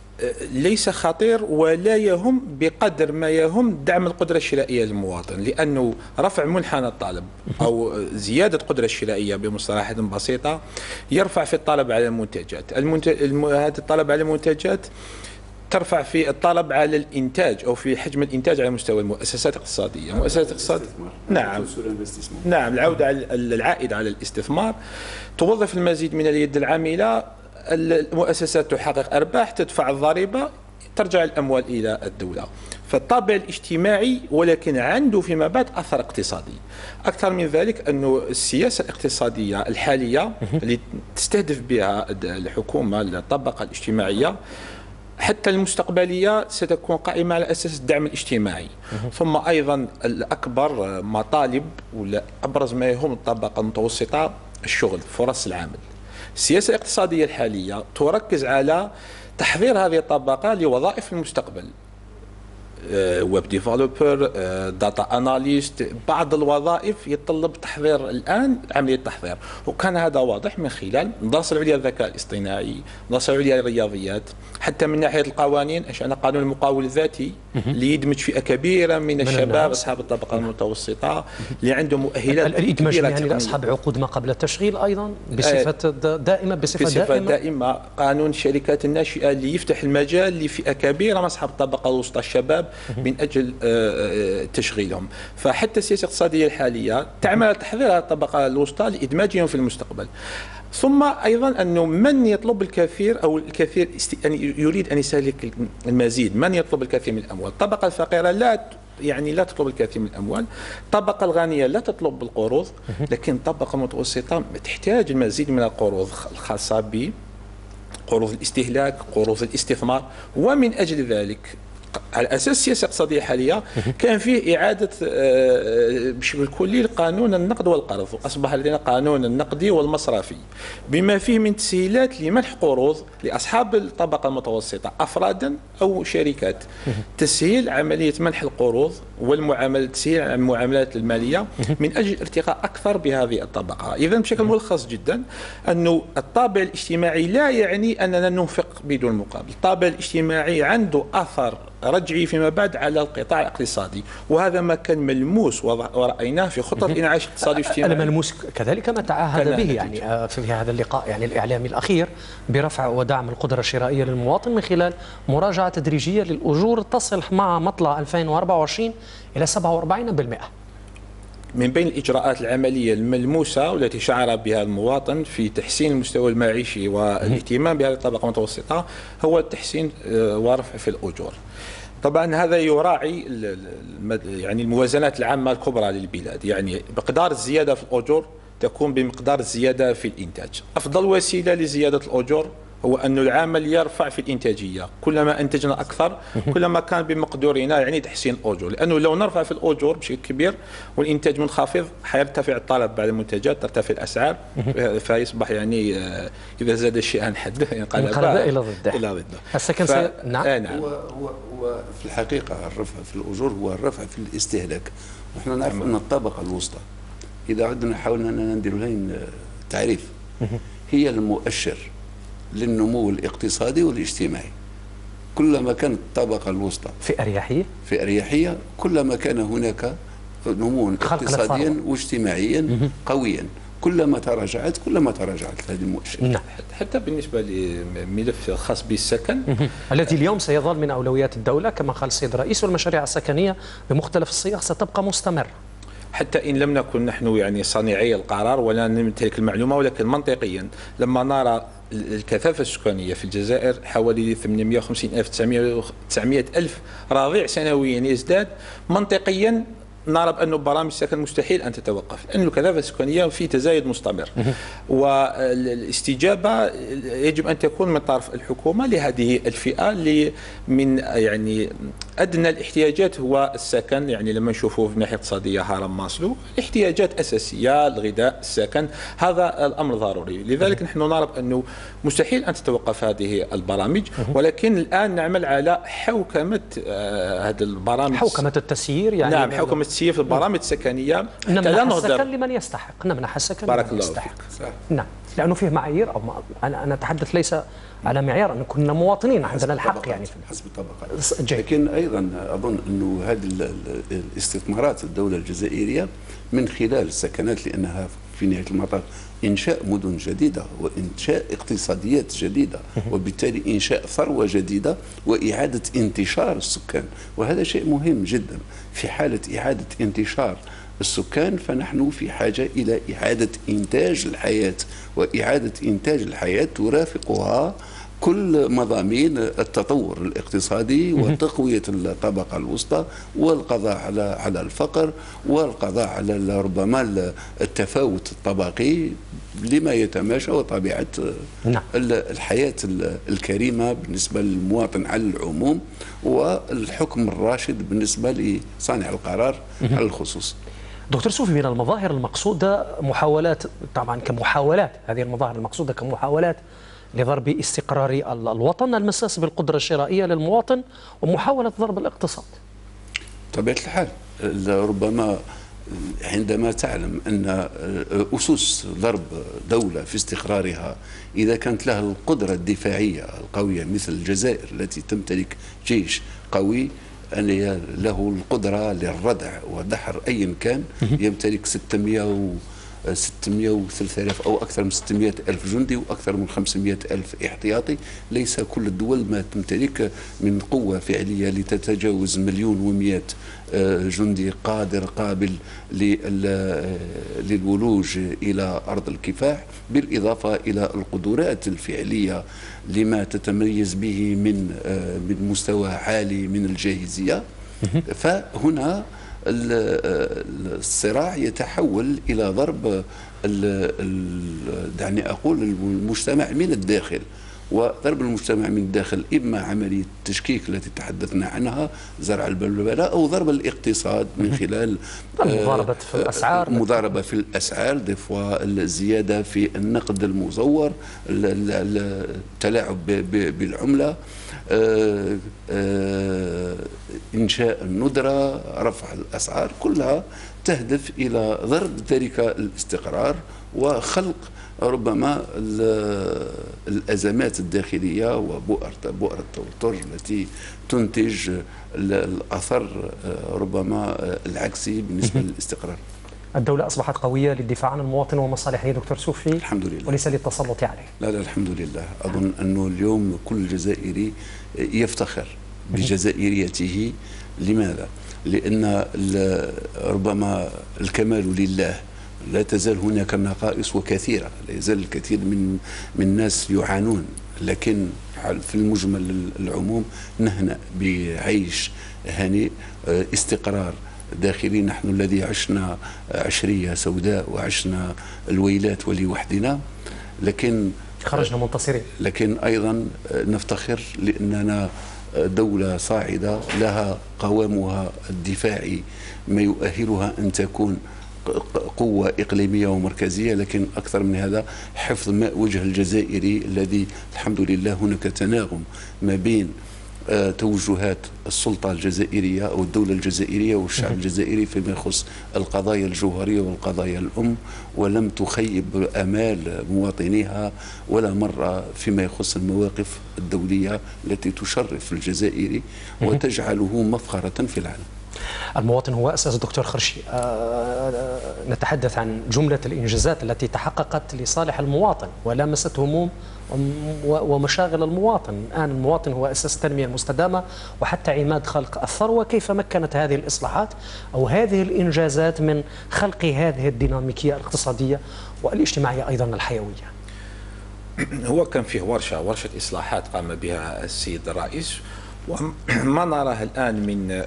ليس خطير ولا يهم بقدر ما يهم دعم القدرة الشرائية للمواطن، لأنه رفع منحنى الطلب أو زيادة القدرة الشرائية بمصطلحات بسيطة يرفع في الطلب على المنتجات. المنتج... الم... هذا الطلب على المنتجات ترفع في الطلب على الإنتاج أو في حجم الإنتاج على مستوى المؤسسات الاقتصادية. مؤسسات الاقتصاد نعم نعم العودة على العائد على الاستثمار، توظف المزيد من اليد العاملة، المؤسسات تحقق أرباح، تدفع الضريبة، ترجع الأموال إلى الدولة. فالطابع الاجتماعي ولكن عنده فيما بعد أثر اقتصادي. أكثر من ذلك أنه السياسة الاقتصادية الحالية اللي تستهدف بها الحكومة الطبقة الاجتماعية حتى المستقبلية ستكون قائمة على أساس الدعم الاجتماعي. ثم أيضا الأكبر مطالب ولا أبرز ما يهم الطبقة المتوسطة الشغل، فرص العمل. السياسة الاقتصادية الحالية تركز على تحضير هذه الطبقة لوظائف المستقبل، ويب ديفلوبر، داتا اناليست، بعض الوظائف يتطلب تحضير الان عمليه تحضير، وكان هذا واضح من خلال الدراسه العليا للذكاء الاصطناعي، الدراسه العليا للرياضيات، حتى من ناحيه القوانين انشانا قانون المقاول الذاتي ليدمج فئه كامله من, من الشباب اصحاب الطبقه المتوسطه اللي عندهم مؤهلات الادماج يعني لاصحاب عقود ما قبل التشغيل ايضا بصفه دائمه بصفه, بصفة دائمه دائمه قانون الشركات الناشئه اللي يفتح المجال لفئه كبيره من اصحاب الطبقه الوسطى الشباب من أجل تشغيلهم. فحتى السياسة الاقتصادية الحالية تعمل على تحضير الطبقة الوسطى لإدماجهم في المستقبل. ثم أيضا أنه من يطلب الكثير أو الكثير يعني يريد أن يستهلك المزيد، من يطلب الكثير من الأموال؟ الطبقة الفقيرة لا يعني لا تطلب الكثير من الأموال، الطبقة الغنية لا تطلب القروض، لكن الطبقة المتوسطة تحتاج المزيد من القروض الخاصة ب قروض الاستهلاك، قروض الاستثمار. ومن أجل ذلك على أساس السياسة الاقتصادية الحالية كان فيه إعادة بشكل كلي لقانون النقد والقرض، وأصبح لدينا قانون النقدي والمصرفي بما فيه من تسهيلات لمنح قروض لأصحاب الطبقة المتوسطة أفرادا أو شركات، تسهيل عملية منح القروض والمعاملات، تسهيل المعاملات المالية من أجل ارتقاء أكثر بهذه الطبقة. إذا بشكل ملخص جدا أنه الطابع الاجتماعي لا يعني أننا ننفق بدون مقابل، الطابع الاجتماعي عنده أثر رجعي فيما بعد على القطاع الاقتصادي، وهذا ما كان ملموس ورأيناه في خطة الإنعاش الاقتصادي والاجتماعي. الملموس كذلك ما تعهد به يعني في هذا اللقاء يعني الإعلامي الأخير برفع ودعم القدرة الشرائية للمواطن من خلال مراجعة تدريجية للأجور تصل مع مطلع ألفين وأربعة وعشرين إلى سبعة وأربعين بالمئة. من بين الإجراءات العملية الملموسة والتي شعر بها المواطن في تحسين المستوى المعيشي والاهتمام بهذه الطبقة المتوسطة هو التحسين ورفع في الأجور. طبعا هذا يراعي يعني الموازنات العامة الكبرى للبلاد، يعني مقدار الزيادة في الأجور تكون بمقدار الزيادة في الإنتاج. أفضل وسيلة لزيادة الأجور هو أن العامل يرفع في الإنتاجية، كلما أنتجنا أكثر كلما كان بمقدورنا يعني تحسين الأجور، لأنه لو نرفع في الأجور بشكل كبير والإنتاج منخفض حيرتفع الطلب بعد المنتجات، ترتفع الأسعار، فيصبح يعني إذا زاد الشيء عن حده ينقلب إلى ضده. إلى ضده. السكن ف... ف... نعم. آه نعم. هو هو هو في الحقيقة الرفع في الأجور هو الرفع في الاستهلاك. نحن نعرف أن الطبقة الوسطى إذا عدنا حاولنا أن ندير لها تعريف هي المؤشر للنمو الاقتصادي والاجتماعي. كلما كانت الطبقة الوسطى في أريحية في أريحية كلما كان هناك نمو اقتصاديا واجتماعيا قويا. كلما تراجعت كلما تراجعت هذه المؤشرات. نعم. حتى بالنسبة لملف خاص بالسكن الذي اليوم سيظل من أولويات الدولة كما قال السيد الرئيس، والمشاريع السكنية بمختلف الصيغ ستبقى مستمرة. حتى إن لم نكن نحن يعني صانعي القرار ولا نمتلك المعلومة، ولكن منطقيا لما نرى الكثافة السكانية في الجزائر حوالي ثمانمئة وخمسين ألف تسعمئة ألف رضيع سنويا يزداد، منطقيا نرى بأن برامج السكن مستحيل أن تتوقف، لأن الكثافة السكانية في تزايد مستمر، والاستجابة يجب أن تكون من طرف الحكومة لهذه الفئة اللي من يعني أدنى الاحتياجات هو السكن. يعني لما نشوفه في الناحية الاقتصادية هرم ماسلو، احتياجات أساسية، الغذاء، السكن، هذا الأمر ضروري. لذلك نحن نرى بأنه مستحيل أن تتوقف هذه البرامج، ولكن الآن نعمل على حوكمة هذه البرامج، حوكمة التسيير يعني. نعم، حوكمة التسيير في البرامج السكنية. نمنح السكن لمن يستحق، نمنح السكن بارك لمن الله يستحق. فيك. نعم، لأنه فيه معايير، أو أنا أنا أتحدث ليس على معيار أن كنا مواطنين عندنا الحق يعني حسب الطبقات. لكن أيضا أظن أنه هذه الاستثمارات الدولة الجزائرية من خلال السكنات، لأنها في نهاية المطاف إنشاء مدن جديدة وإنشاء اقتصاديات جديدة، وبالتالي إنشاء ثروة جديدة وإعادة انتشار السكان، وهذا شيء مهم جدا. في حالة إعادة انتشار السكان فنحن في حاجة إلى إعادة إنتاج الحياة، وإعادة إنتاج الحياة ترافقها كل مضامين التطور الاقتصادي وتقوية الطبقة الوسطى والقضاء على على الفقر والقضاء على ربما التفاوت الطبقي لما يتماشى وطبيعة نعم. الحياة الكريمة بالنسبة للمواطن على العموم، والحكم الراشد بالنسبة لصانع القرار على الخصوص. دكتور سوفي، من المظاهر المقصودة محاولات، طبعا كمحاولات، هذه المظاهر المقصودة كمحاولات لضرب استقرار الوطن، المساس بالقدرة الشرائية للمواطن ومحاولة ضرب الاقتصاد. طبيعة الحال ربما عندما تعلم أن أسس ضرب دولة في استقرارها إذا كانت لها القدرة الدفاعية القوية مثل الجزائر التي تمتلك جيش قوي، أن له القدرة للردع ودحر أيا كان، يمتلك ستمئة ستمئة و ثلاثة آلاف أو أكثر من ستمئة ألف جندي وأكثر من خمسمئة ألف احتياطي. ليس كل الدول ما تمتلك من قوة فعلية لتتجاوز مليون ومئة جندي قادر قابل للولوج إلى أرض الكفاح، بالإضافة إلى القدرات الفعلية لما تتميز به من من مستوى عالي من الجاهزية. فهنا الصراع يتحول إلى ضرب دعني أقول المجتمع من الداخل، وضرب المجتمع من الداخل إما عملية التشكيك التي تحدثنا عنها زرع البلبلة، أو ضرب الاقتصاد من خلال المضاربة في الأسعار، المضاربة في الأسعار، دفوا الزيادة في النقد المزور، التلاعب بالعملة، إنشاء الندرة، رفع الأسعار، كلها تهدف إلى ضرب ذلك الاستقرار وخلق ربما الأزمات الداخلية وبؤر بؤر التوتر التي تنتج الأثر ربما العكسي بالنسبة للاستقرار. الدولة أصبحت قوية للدفاع عن المواطن ومصالحه دكتور سوفي، الحمد لله، وليس للتسلط عليه. لا لا الحمد لله. أظن أنه اليوم كل جزائري يفتخر بجزائريته. لماذا؟ لأن ربما الكمال لله، لا تزال هناك نقائص وكثيرة، لا يزال الكثير من من الناس يعانون، لكن في المجمل العموم نهنأ بعيش هنيء، استقرار داخلي. نحن الذي عشنا عشرية سوداء وعشنا الويلات ولوحدنا، لكن خرجنا منتصرين. لكن أيضا نفتخر لأننا دولة صاعدة لها قوامها الدفاعي ما يؤهلها أن تكون قوة إقليمية ومركزية، لكن أكثر من هذا حفظ ماء وجه الجزائري الذي الحمد لله هناك تناغم ما بين توجهات السلطة الجزائرية أو الدولة الجزائرية والشعب الجزائري فيما يخص القضايا الجوهرية والقضايا الأم، ولم تخيب آمال مواطنيها ولا مرة فيما يخص المواقف الدولية التي تشرف الجزائري وتجعله مفخرة في العالم. المواطن هو أساس دكتور خرشي. أه نتحدث عن جملة الإنجازات التي تحققت لصالح المواطن ولمست هموم ومشاغل المواطن. الآن المواطن هو أساس التنمية المستدامة وحتى عماد خلق الثروة. كيف مكنت هذه الإصلاحات أو هذه الإنجازات من خلق هذه الديناميكية الاقتصادية والاجتماعية أيضا الحيوية؟ هو كان فيه ورشة ورشة إصلاحات قام بها السيد الرئيس، وما نراه الآن من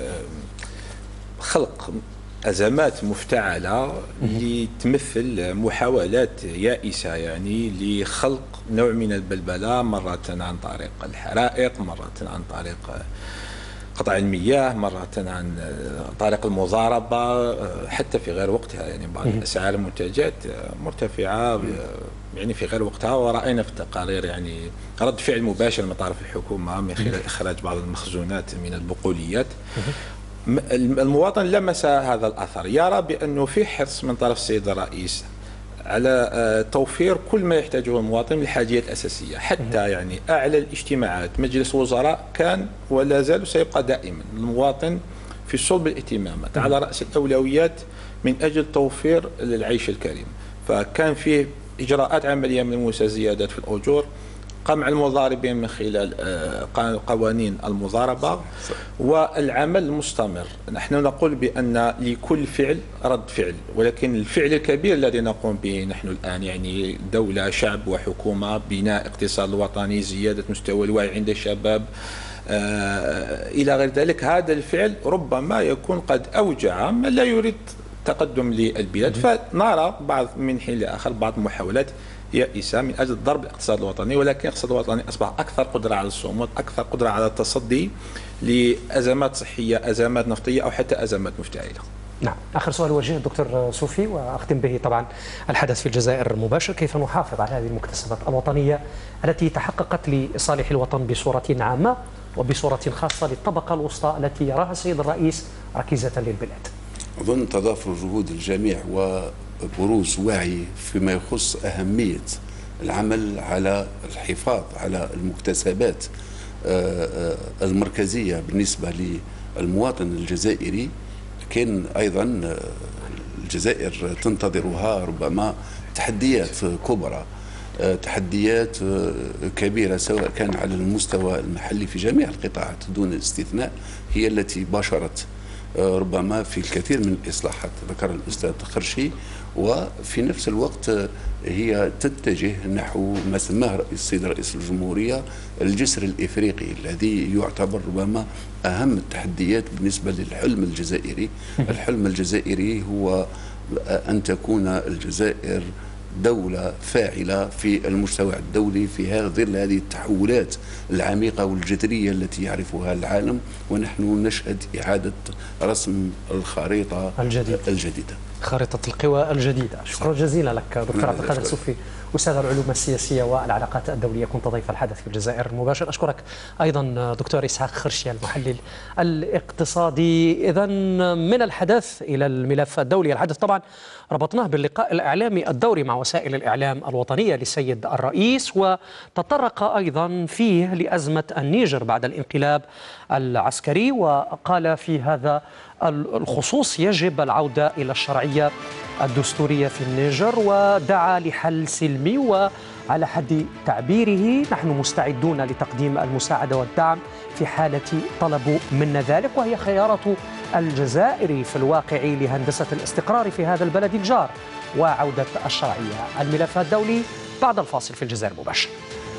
خلق أزمات مفتعلة لتمثل محاولات يائسة يعني لخلق نوع من البلبلة، مرة عن طريق الحرائق، مرة عن طريق قطع المياه، مرة عن طريق المضاربة، حتى في غير وقتها. يعني بعض أسعار المنتجات مرتفعة يعني في غير وقتها، ورأينا في التقارير يعني رد فعل مباشر من طرف الحكومة من خلال إخراج بعض المخزونات من البقوليات. المواطن لمس هذا الأثر، يرى بأنه في حرص من طرف السيد الرئيس على توفير كل ما يحتاجه المواطن من الحاجيات الأساسية، حتى يعني أعلى الاجتماعات مجلس وزراء كان ولا زال وسيبقى دائما المواطن في صلب الاهتمامات على رأس الأولويات من أجل توفير العيش الكريم. فكان فيه إجراءات عملية ملموسة، زيادات في الأجور، قمع المضاربين من خلال قوانين المضاربة، والعمل المستمر. نحن نقول بأن لكل فعل رد فعل، ولكن الفعل الكبير الذي نقوم به نحن الآن يعني دولة، شعب وحكومة، بناء اقتصاد وطني، زيادة مستوى الوعي عند الشباب آه إلى غير ذلك، هذا الفعل ربما يكون قد أوجع من لا يريد تقدم للبلاد. فنرى بعض من حين لآخر بعض المحاولات يائسة من أجل ضرب الاقتصاد الوطني، ولكن الاقتصاد الوطني أصبح أكثر قدرة على الصمود، أكثر قدرة على التصدي لأزمات صحية، أزمات نفطية، أو حتى أزمات مفتعلة. نعم، آخر سؤال وجه الدكتور سوفي وأختم به طبعا الحدث في الجزائر مباشر. كيف نحافظ على هذه المكتسبات الوطنية التي تحققت لصالح الوطن بصورة عامة وبصورة خاصة للطبقة الوسطى التي يراها السيد الرئيس ركيزة للبلاد؟ أظن تضافر جهود الجميع وبروز وعي فيما يخص أهمية العمل على الحفاظ على المكتسبات المركزية بالنسبة للمواطن الجزائري. كان أيضا الجزائر تنتظرها ربما تحديات كبرى، تحديات كبيرة سواء كان على المستوى المحلي في جميع القطاعات دون استثناء، هي التي باشرت ربما في الكثير من الإصلاحات ذكر الأستاذ خرشي، وفي نفس الوقت هي تتجه نحو ما سماه السيد رئيس الجمهورية الجسر الإفريقي الذي يعتبر ربما أهم التحديات بالنسبة للحلم الجزائري. الحلم الجزائري هو أن تكون الجزائر دولة فاعلة في المستوى الدولي في ظل هذه التحولات العميقة والجذرية التي يعرفها العالم، ونحن نشهد إعادة رسم الخريطة الجديدة, الجديدة. خريطة القوى الجديدة. شكرا جزيلا لك دكتور عبد القادر السوفي، أستاذ العلوم السياسية والعلاقات الدولية، كنت ضيف الحدث في الجزائر المباشر. أشكرك أيضا دكتور إسحاق خرشي المحلل الاقتصادي. إذا من الحدث إلى الملف الدولي، الحدث طبعا ربطناه باللقاء الإعلامي الدوري مع وسائل الإعلام الوطنية للسيد الرئيس، وتطرق أيضا فيه لأزمة النيجر بعد الانقلاب العسكري، وقال في هذا الخصوص يجب العودة إلى الشرعية الدستورية في النيجر، ودعا لحل سلمي، وعلى حد تعبيره نحن مستعدون لتقديم المساعدة والدعم في حالة طلبوا منا ذلك، وهي خيارة الجزائر في الواقع لهندسة الاستقرار في هذا البلد الجار وعودة الشرعية. الملف الدولي بعد الفاصل في الجزائر مباشر.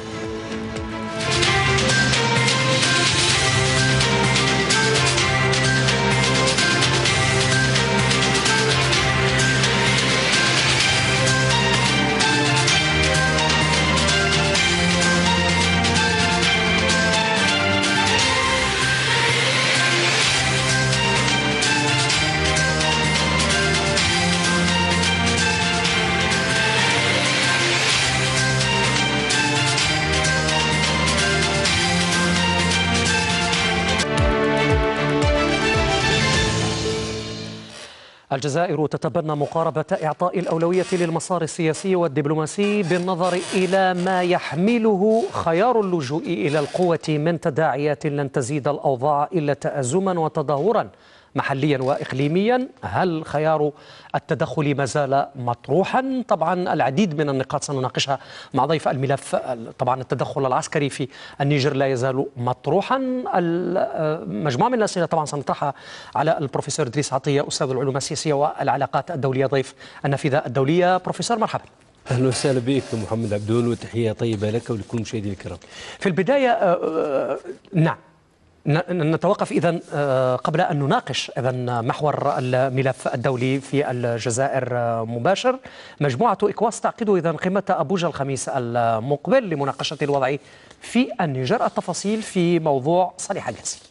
الجزائر تتبنى مقاربة إعطاء الأولوية للمسار السياسي والدبلوماسي بالنظر إلى ما يحمله خيار اللجوء إلى القوة من تداعيات لن تزيد الأوضاع إلا تأزما وتدهورا محليا وإقليميا. هل خيار التدخل ما زال مطروحا؟ طبعا العديد من النقاط سنناقشها مع ضيف الملف. طبعا التدخل العسكري في النيجر لا يزال مطروحا. مجموعة من الأسئلة طبعا سنطرحها على البروفيسور إدريس عطية، أستاذ العلوم السياسية والعلاقات الدولية، ضيف النافذة الدولية. بروفيسور مرحبا. أهلا وسهلا بك محمد عبدون، وتحية طيبة لك ولكل المشاهدين الكرام. في البداية نعم نتوقف إذن قبل أن نناقش إذن محور الملف الدولي في الجزائر مباشر. مجموعة إكواس تعقد إذن قمة أبوجا الخميس المقبل لمناقشة الوضع في النيجر. التفاصيل في موضوع صالح الياسي.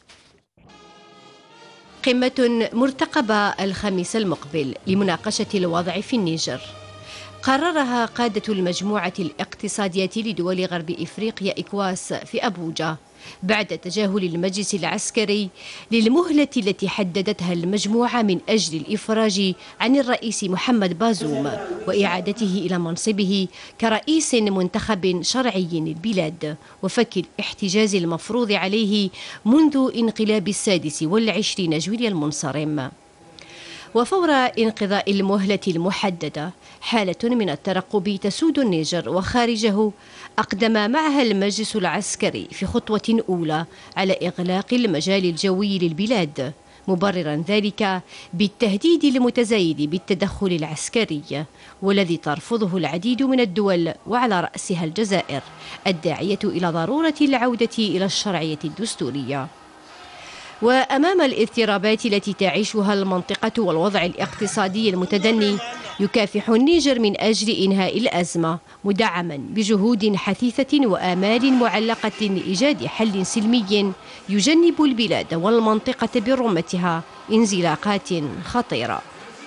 قمة مرتقبة الخميس المقبل لمناقشة الوضع في النيجر قررها قادة المجموعة الاقتصادية لدول غرب إفريقيا إكواس في أبوجا بعد تجاهل المجلس العسكري للمهلة التي حددتها المجموعة من أجل الإفراج عن الرئيس محمد بازوم وإعادته إلى منصبه كرئيس منتخب شرعي للبلاد، وفك الاحتجاز المفروض عليه منذ انقلاب السادس والعشرين جويلية المنصرم. وفور انقضاء المهلة المحددة حالة من الترقب تسود النيجر وخارجه أقدم معها المجلس العسكري في خطوة أولى على إغلاق المجال الجوي للبلاد، مبررا ذلك بالتهديد المتزايد بالتدخل العسكري والذي ترفضه العديد من الدول وعلى رأسها الجزائر، الداعية إلى ضرورة العودة إلى الشرعية الدستورية. وأمام الاضطرابات التي تعيشها المنطقة والوضع الاقتصادي المتدني، يكافح النيجر من أجل إنهاء الأزمة مدعما بجهود حثيثة وآمال معلقة لإيجاد حل سلمي يجنب البلاد والمنطقة برمتها انزلاقات خطيرة.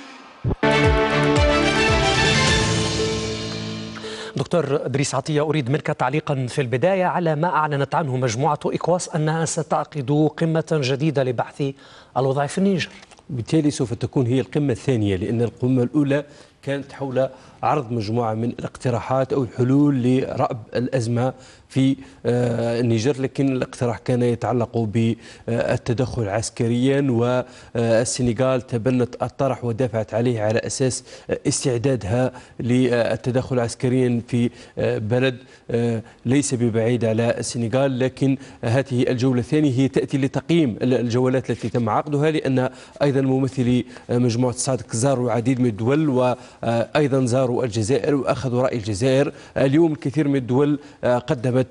دكتور إدريس عطية، أريد منك تعليقا في البداية على ما أعلنت عنه مجموعة إكواس أنها ستعقد قمة جديدة لبحث الوضع في النيجر. بالتالي سوف تكون هي القمة الثانية، لأن القمة الأولى كانت حول عرض مجموعة من الاقتراحات أو الحلول لرأب الأزمة في النيجر، لكن الاقتراح كان يتعلق بالتدخل عسكريا، والسنغال تبنت الطرح ودافعت عليه على أساس استعدادها للتدخل عسكريا في بلد ليس ببعيد على السنغال. لكن هذه الجولة الثانية هي تأتي لتقييم الجولات التي تم عقدها، لأن أيضا ممثلي مجموعة صادق زاروا العديد من الدول، وأيضا زاروا الجزائر وأخذوا رأي الجزائر. اليوم الكثير من الدول قدمت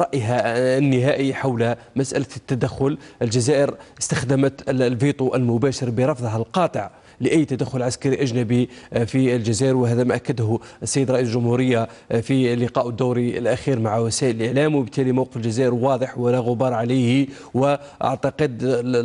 رأيها النهائي حول مسألة التدخل. الجزائر استخدمت الفيتو المباشر برفضها القاطع لأي تدخل عسكري أجنبي في الجزائر، وهذا ما أكده السيد رئيس الجمهورية في لقاء الدوري الأخير مع وسائل الإعلام، وبالتالي موقف الجزائر واضح ولا غبار عليه. وأعتقد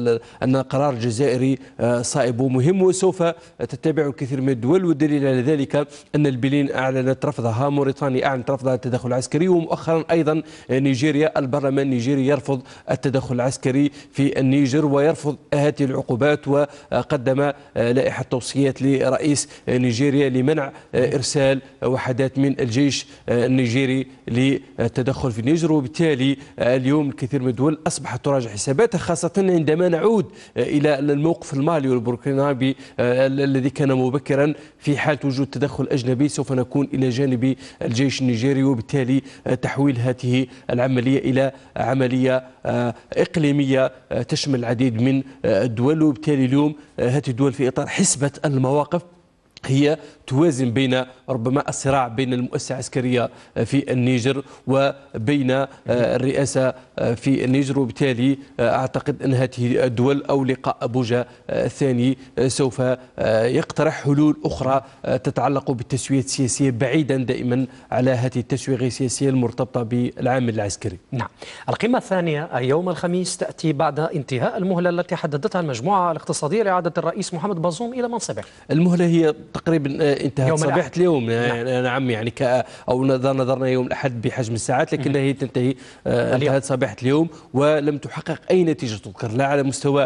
أن القرار الجزائري صائب ومهم وسوف تتبع الكثير من الدول، والدليل على ذلك أن البنين أعلنت رفضها، موريتانيا أعلنت رفضها التدخل العسكري، ومؤخرا أيضا نيجيريا البرلمان النيجيري يرفض التدخل العسكري في النيجر ويرفض هذه العقوبات، وقدم لائحة توصيات لرئيس نيجيريا لمنع إرسال وحدات من الجيش النيجيري للتدخل في النيجر. وبالتالي اليوم الكثير من الدول أصبحت تراجع حساباتها، خاصة عندما نعود إلى الموقف المالي والبوركينابي الذي كان مبكرا. في حال وجود تدخل أجنبي سوف نكون إلى جانب الجيش النيجيري، وبالتالي تحويل هذه العملية إلى عملية إقليمية تشمل العديد من الدول. وبالتالي اليوم هذه الدول في إطار حسبة المواقف هي توازن بين ربما الصراع بين المؤسسة العسكرية في النيجر وبين الرئاسة في النيجر، وبالتالي أعتقد أن هذه الدول أو لقاء أبوجا الثاني سوف يقترح حلول أخرى تتعلق بالتسوية السياسية، بعيدا دائما على هذه التسوية السياسية المرتبطة بالعامل العسكري. نعم. القمة الثانية يوم الخميس تأتي بعد انتهاء المهلة التي حددتها المجموعة الاقتصادية لإعادة الرئيس محمد بازوم إلى منصبه. المهلة هي تقريبا انتهت صباحة اليوم. نعم. نعم يعني ك او نظرنا يوم الاحد بحجم الساعات، لكنها هي تنتهي انتهت صباحة اليوم ولم تحقق اي نتيجة تذكر، لا على المستوى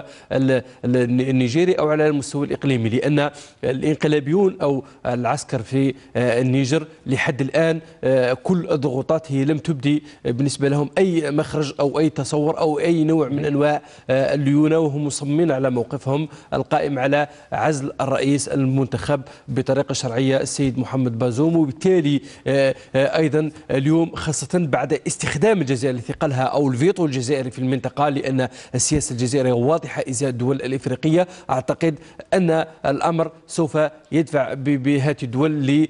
النيجيري او على المستوى الاقليمي، لان الانقلابيون او العسكر في النيجر لحد الان كل الضغوطات هي لم تبدي بالنسبة لهم اي مخرج او اي تصور او اي نوع من انواع الليونة، وهم مصممين على موقفهم القائم على عزل الرئيس المنتخب بطريقة شرعية السيد محمد بازوم. وبالتالي أيضا اليوم خاصة بعد استخدام الجزائر لثقلها أو الفيتو الجزائري في المنطقة، لأن السياسة الجزائرية واضحة إزاء الدول الإفريقية، أعتقد أن الأمر سوف يدفع بهذه الدول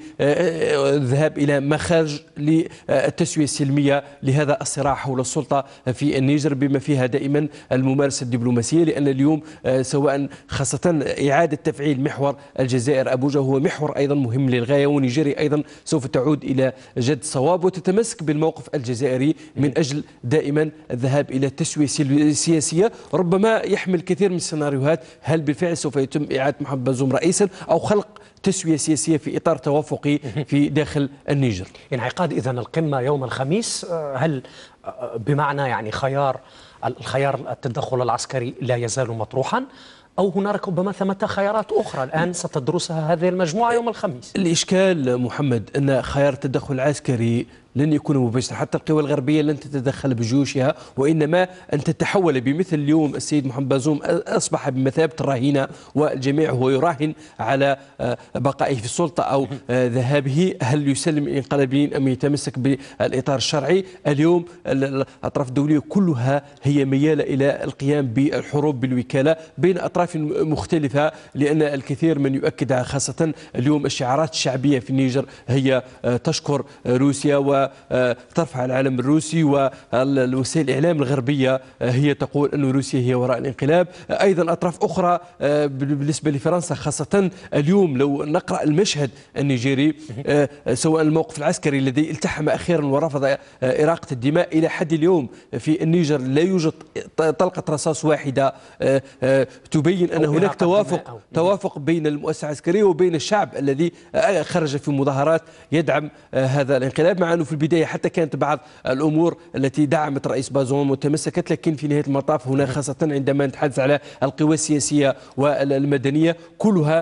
للذهاب إلى مخارج للتسوية السلمية لهذا الصراع حول السلطة في النيجر، بما فيها دائما الممارسة الدبلوماسية، لأن اليوم سواء خاصة إعادة تفعيل محور الجزائر أبوجا هو محور أيضا مهم للغاية، ونيجيريا أيضا سوف تعود إلى جد صواب وتتمسك بالموقف الجزائري من أجل دائما الذهاب إلى التسوية السياسية. ربما يحمل كثير من السيناريوهات، هل بالفعل سوف يتم إعادة محمد بازوم رئيسا أو خلق تسوية سياسية في إطار توافقي في داخل النيجر. انعقاد إذن القمة يوم الخميس، هل بمعنى يعني خيار الخيار التدخل العسكري لا يزال مطروحا، أو هناك ربما ثمة خيارات أخرى الآن ستدرسها هذه المجموعة يوم الخميس؟ الإشكال محمد أن خيار التدخل العسكري لن يكون مباشرا، حتى القوى الغربية لن تتدخل بجيوشها، وإنما أن تتحول بمثل اليوم السيد محمد بازوم أصبح بمثابة الرهينة، والجميع هو يراهن على بقائه في السلطة أو ذهابه، هل يسلم الانقلابيين أم يتمسك بالإطار الشرعي. اليوم الأطراف الدولية كلها هي ميالة إلى القيام بالحروب بالوكالة بين أطراف مختلفة، لأن الكثير من يؤكد خاصة اليوم الشعارات الشعبية في النيجر هي تشكر روسيا و ترفع العلم الروسي، والوسائل الإعلام الغربية هي تقول أن روسيا هي وراء الانقلاب. أيضا أطراف أخرى بالنسبة لفرنسا خاصة اليوم لو نقرأ المشهد النيجيري، سواء الموقف العسكري الذي التحم أخيرا ورفض إراقة الدماء، إلى حد اليوم في النيجر لا يوجد طلقة رصاص واحدة تبين أن هناك توافق توافق بين المؤسسة العسكرية وبين الشعب الذي خرج في مظاهرات يدعم هذا الانقلاب، مع أنه في البداية حتى كانت بعض الأمور التي دعمت رئيس بازوم وتمسكت، لكن في نهاية المطاف هنا خاصة عندما نتحدث على القوى السياسية والمدنية كلها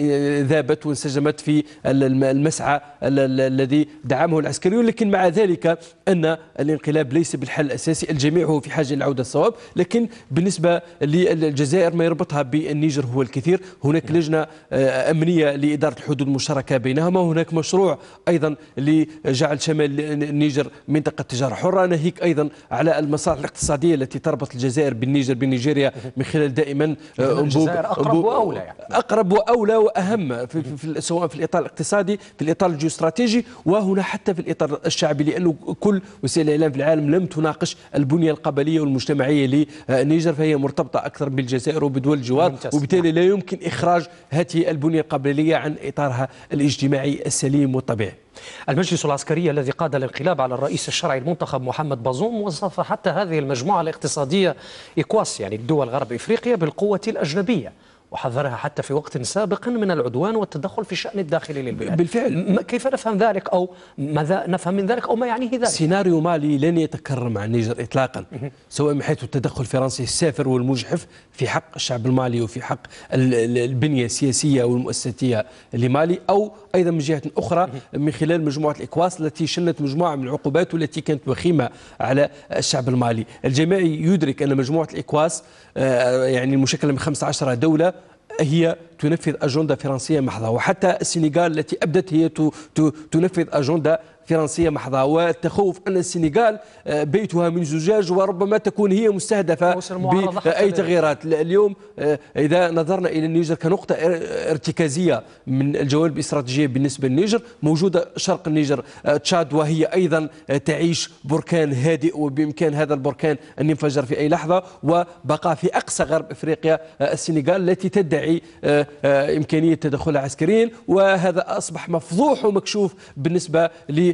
ذابت وانسجمت في المسعى الذي دعمه العسكريون. لكن مع ذلك أن الانقلاب ليس بالحل الأساسي، الجميع هو في حاجة للعودة الصواب. لكن بالنسبة للجزائر ما يربطها بالنيجر هو الكثير. هناك لجنة أمنية لإدارة الحدود المشتركة بينهما، هناك مشروع أيضا لجعل شمال النيجر منطقة تجارة حرة، ناهيك أيضا على المصالح الاقتصادية التي تربط الجزائر بالنيجر بنيجيريا من خلال دائما الجزائر أقرب وأولى يعني. أقرب وأولى وأهم في في سواء في الإطار الاقتصادي في الإطار الجيوستراتيجي وهنا حتى في الإطار الشعبي، لأنه كل وسائل الإعلام في العالم لم تناقش البنية القبلية والمجتمعية للنيجر، فهي مرتبطة أكثر بالجزائر وبدول الجوار، وبالتالي لا يمكن إخراج هذه البنية القبلية عن إطارها الاجتماعي السليم والطبيعي. المجلس العسكري الذي قاد الانقلاب على الرئيس الشرعي المنتخب محمد بازوم وصف حتى هذه المجموعة الاقتصادية إيكواس يعني الدول غرب إفريقيا بالقوة الأجنبية، وحذرها حتى في وقت سابق من العدوان والتدخل في الشأن الداخلي للبلاد. بالفعل كيف نفهم ذلك أو ماذا نفهم من ذلك أو ما يعنيه ذلك؟ سيناريو مالي لن يتكرر مع النيجر إطلاقا، سواء من حيث التدخل الفرنسي السافر والمجحف في حق الشعب المالي وفي حق البنية السياسية والمؤسساتية لمالي، أو أيضا من جهة أخرى من خلال مجموعة الإكواس التي شنت مجموعة من العقوبات والتي كانت وخيمة على الشعب المالي. الجميع يدرك أن مجموعة الإكواس يعني المشكلة من خمسة عشر دولة هي تنفذ أجندة فرنسية محضة، وحتى السنغال التي أبدت هي تنفذ أجندة فرنسية محضة، والتخوف أن السنغال بيتها من زجاج وربما تكون هي مستهدفة بأي تغييرات. اليوم إذا نظرنا إلى النيجر كنقطة ارتكازية من الجوانب الاستراتيجية بالنسبة للنيجر، موجودة شرق النيجر تشاد، وهي أيضا تعيش بركان هادئ وبإمكان هذا البركان أن ينفجر في أي لحظة، وبقى في أقصى غرب إفريقيا السنغال التي تدعي إمكانية تدخلها عسكريا، وهذا أصبح مفضوح ومكشوف بالنسبة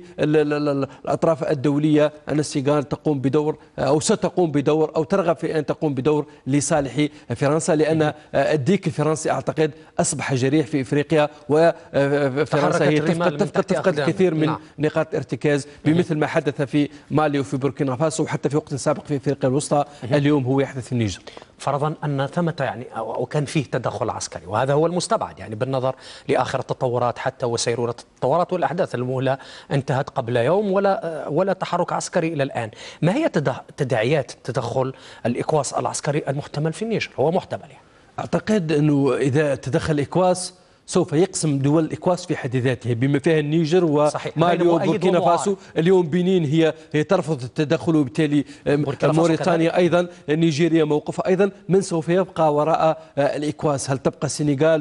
للأطراف الدولية أن السنغال تقوم بدور أو ستقوم بدور أو ترغب في أن تقوم بدور لصالح فرنسا، لأن الديك الفرنسي أعتقد أصبح جريح في إفريقيا، وفرنسا هي تفقد الكثير من نعم. نقاط ارتكاز بمثل ما حدث في مالي وفي بوركينا فاسو وحتى في وقت سابق في أفريقيا الوسطى، اليوم هو يحدث في النيجر. فرضا أن ثمة يعني أو كان فيه تدخل عسكري، وهذا هو المستبعد يعني بالنظر لآخر التطورات حتى وسيرورة التطورات والأحداث المهلة انتهت قبل يوم ولا ولا تحرك عسكري إلى الآن. ما هي تداعيات تدخل الإكواس العسكري المحتمل في النيجر؟ هو محتمل يعني. أعتقد أنه إذا تدخل الإكواس سوف يقسم دول الإكواس في حد ذاتها بما فيها النيجر ومالي وبوركينا فاسو. اليوم بنين هي هي ترفض التدخل، وبالتالي موريتانيا أيضا، نيجيريا موقفها أيضا. من سوف يبقى وراء الإكواس؟ هل تبقى السنغال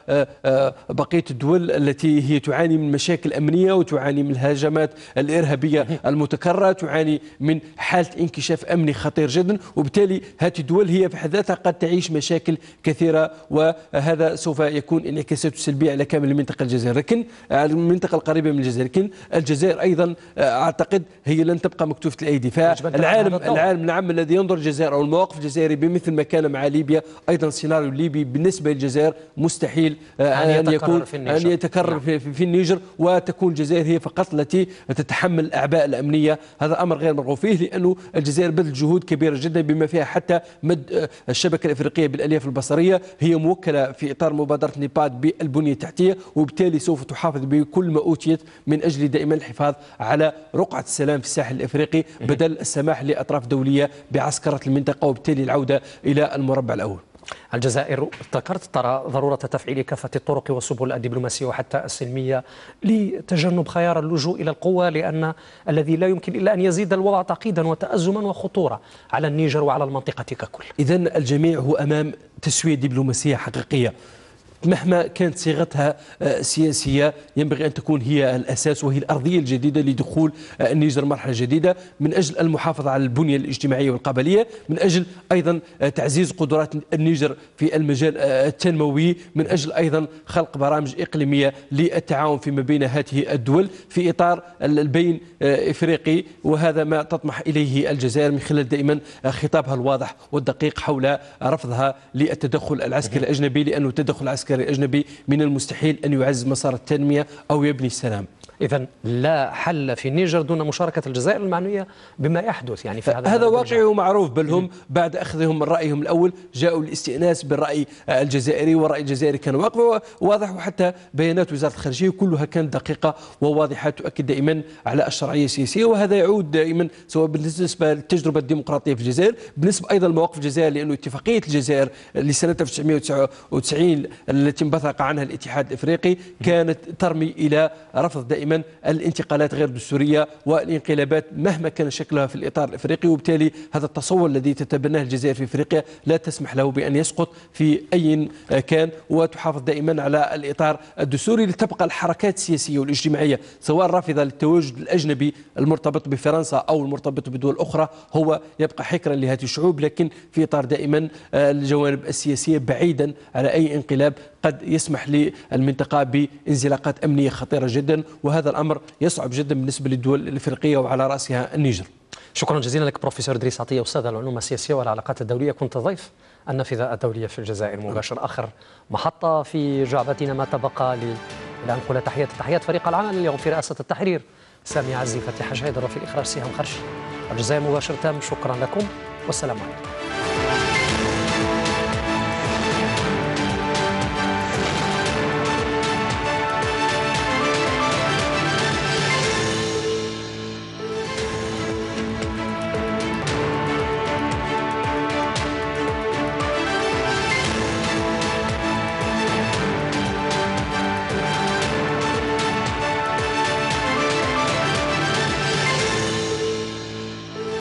وبقية الدول التي هي تعاني من مشاكل أمنية وتعاني من الهجمات الإرهابية المتكررة، تعاني من حالة انكشاف أمني خطير جدا، وبالتالي هذه الدول هي في حد ذاتها قد تعيش مشاكل كثيرة، وهذا سوف يكون انعكاسات سلبية على كامل المنطقة الجزائرية، لكن المنطقة القريبة من الجزائر. لكن الجزائر أيضا أعتقد هي لن تبقى مكتوفة الأيدي، فالعالم العالم العام الذي ينظر الجزائر أو المواقف الجزائرية بمثل ما كان مع ليبيا، أيضا السيناريو الليبي بالنسبة للجزائر مستحيل أن يكون أن يتكرر في, في النيجر، وتكون الجزائر هي فقط التي تتحمل الأعباء الأمنية. هذا أمر غير مرغوب فيه، لأنه الجزائر بذل جهود كبيرة جدا بما فيها حتى مد الشبكة الإفريقية بالألياف البصرية، هي موكلة في إطار مبادرة نيباد البنية التحتية، وبالتالي سوف تحافظ بكل ما أوتيت من أجل دائما الحفاظ على رقعة السلام في الساحل الإفريقي، بدل السماح لأطراف دولية بعسكرة المنطقة وبالتالي العودة إلى المربع الأول. الجزائر ذكرت ترى ضرورة تفعيل كافة الطرق والسبل الدبلوماسية وحتى السلمية لتجنب خيار اللجوء إلى القوة، لأن الذي لا يمكن إلا أن يزيد الوضع تعقيدا وتأزما وخطورة على النيجر وعلى المنطقة ككل. إذن الجميع هو أمام تسوية دبلوماسية حقيقية، مهما كانت صيغتها سياسية ينبغي أن تكون هي الأساس وهي الأرضية الجديدة لدخول النيجر مرحلة جديدة، من أجل المحافظة على البنية الاجتماعية والقبلية، من أجل أيضا تعزيز قدرات النيجر في المجال التنموي، من أجل أيضا خلق برامج إقليمية للتعاون فيما بين هذه الدول في إطار البين إفريقي، وهذا ما تطمح إليه الجزائر من خلال دائما خطابها الواضح والدقيق حول رفضها للتدخل العسكري الأجنبي، لأنه التدخل العسكري الأجنبي من المستحيل أن يعزز مسار التنمية أو يبني السلام. إذا لا حل في النيجر دون مشاركة الجزائر المعنية بما يحدث يعني في هذا هذا واقعي ومعروف، بل هم بعد أخذهم من رأيهم الأول جاءوا الاستئناس بالرأي الجزائري، والرأي الجزائري كان واقف واضح، وحتى بيانات وزارة الخارجية كلها كانت دقيقة وواضحة تؤكد دائما على الشرعية السياسية. وهذا يعود دائما سواء بالنسبة للتجربة الديمقراطية في الجزائر، بالنسبة أيضا لمواقف الجزائر، لأنه اتفاقية الجزائر لسنة ألف وتسعمائة وتسعة وتسعين التي انبثق عنها الاتحاد الإفريقي كانت ترمي إلى رفض دائما الانتقالات غير الدستورية والانقلابات مهما كان شكلها في الإطار الإفريقي، وبالتالي هذا التصور الذي تتبناه الجزائر في إفريقيا لا تسمح له بأن يسقط في أي كان، وتحافظ دائما على الإطار الدستوري لتبقى الحركات السياسية والاجتماعية سواء الرافضة للتواجد الأجنبي المرتبط بفرنسا أو المرتبط بدول أخرى هو يبقى حكرا لهذه الشعوب، لكن في إطار دائما الجوانب السياسية بعيدا على أي انقلاب قد يسمح للمنطقة بانزلاقات أمنية خطيرة جدا، وهذا الأمر يصعب جدا بالنسبة للدول الإفريقية وعلى رأسها النيجر. شكرا جزيلا لك بروفيسور إدريس عطية، أستاذ العلوم السياسية والعلاقات الدولية، كنت ضيف النافذة الدولية في الجزائر مباشر. آخر محطة في جعبتنا ما تبقى لأنقل تحيات تحيات فريق العمل اليوم في رئاسة التحرير سامي عزي، فتح شهيدر، وفي الإخراج سهام خرشي. الجزائر مباشر تام، شكرا لكم والسلام عليكم.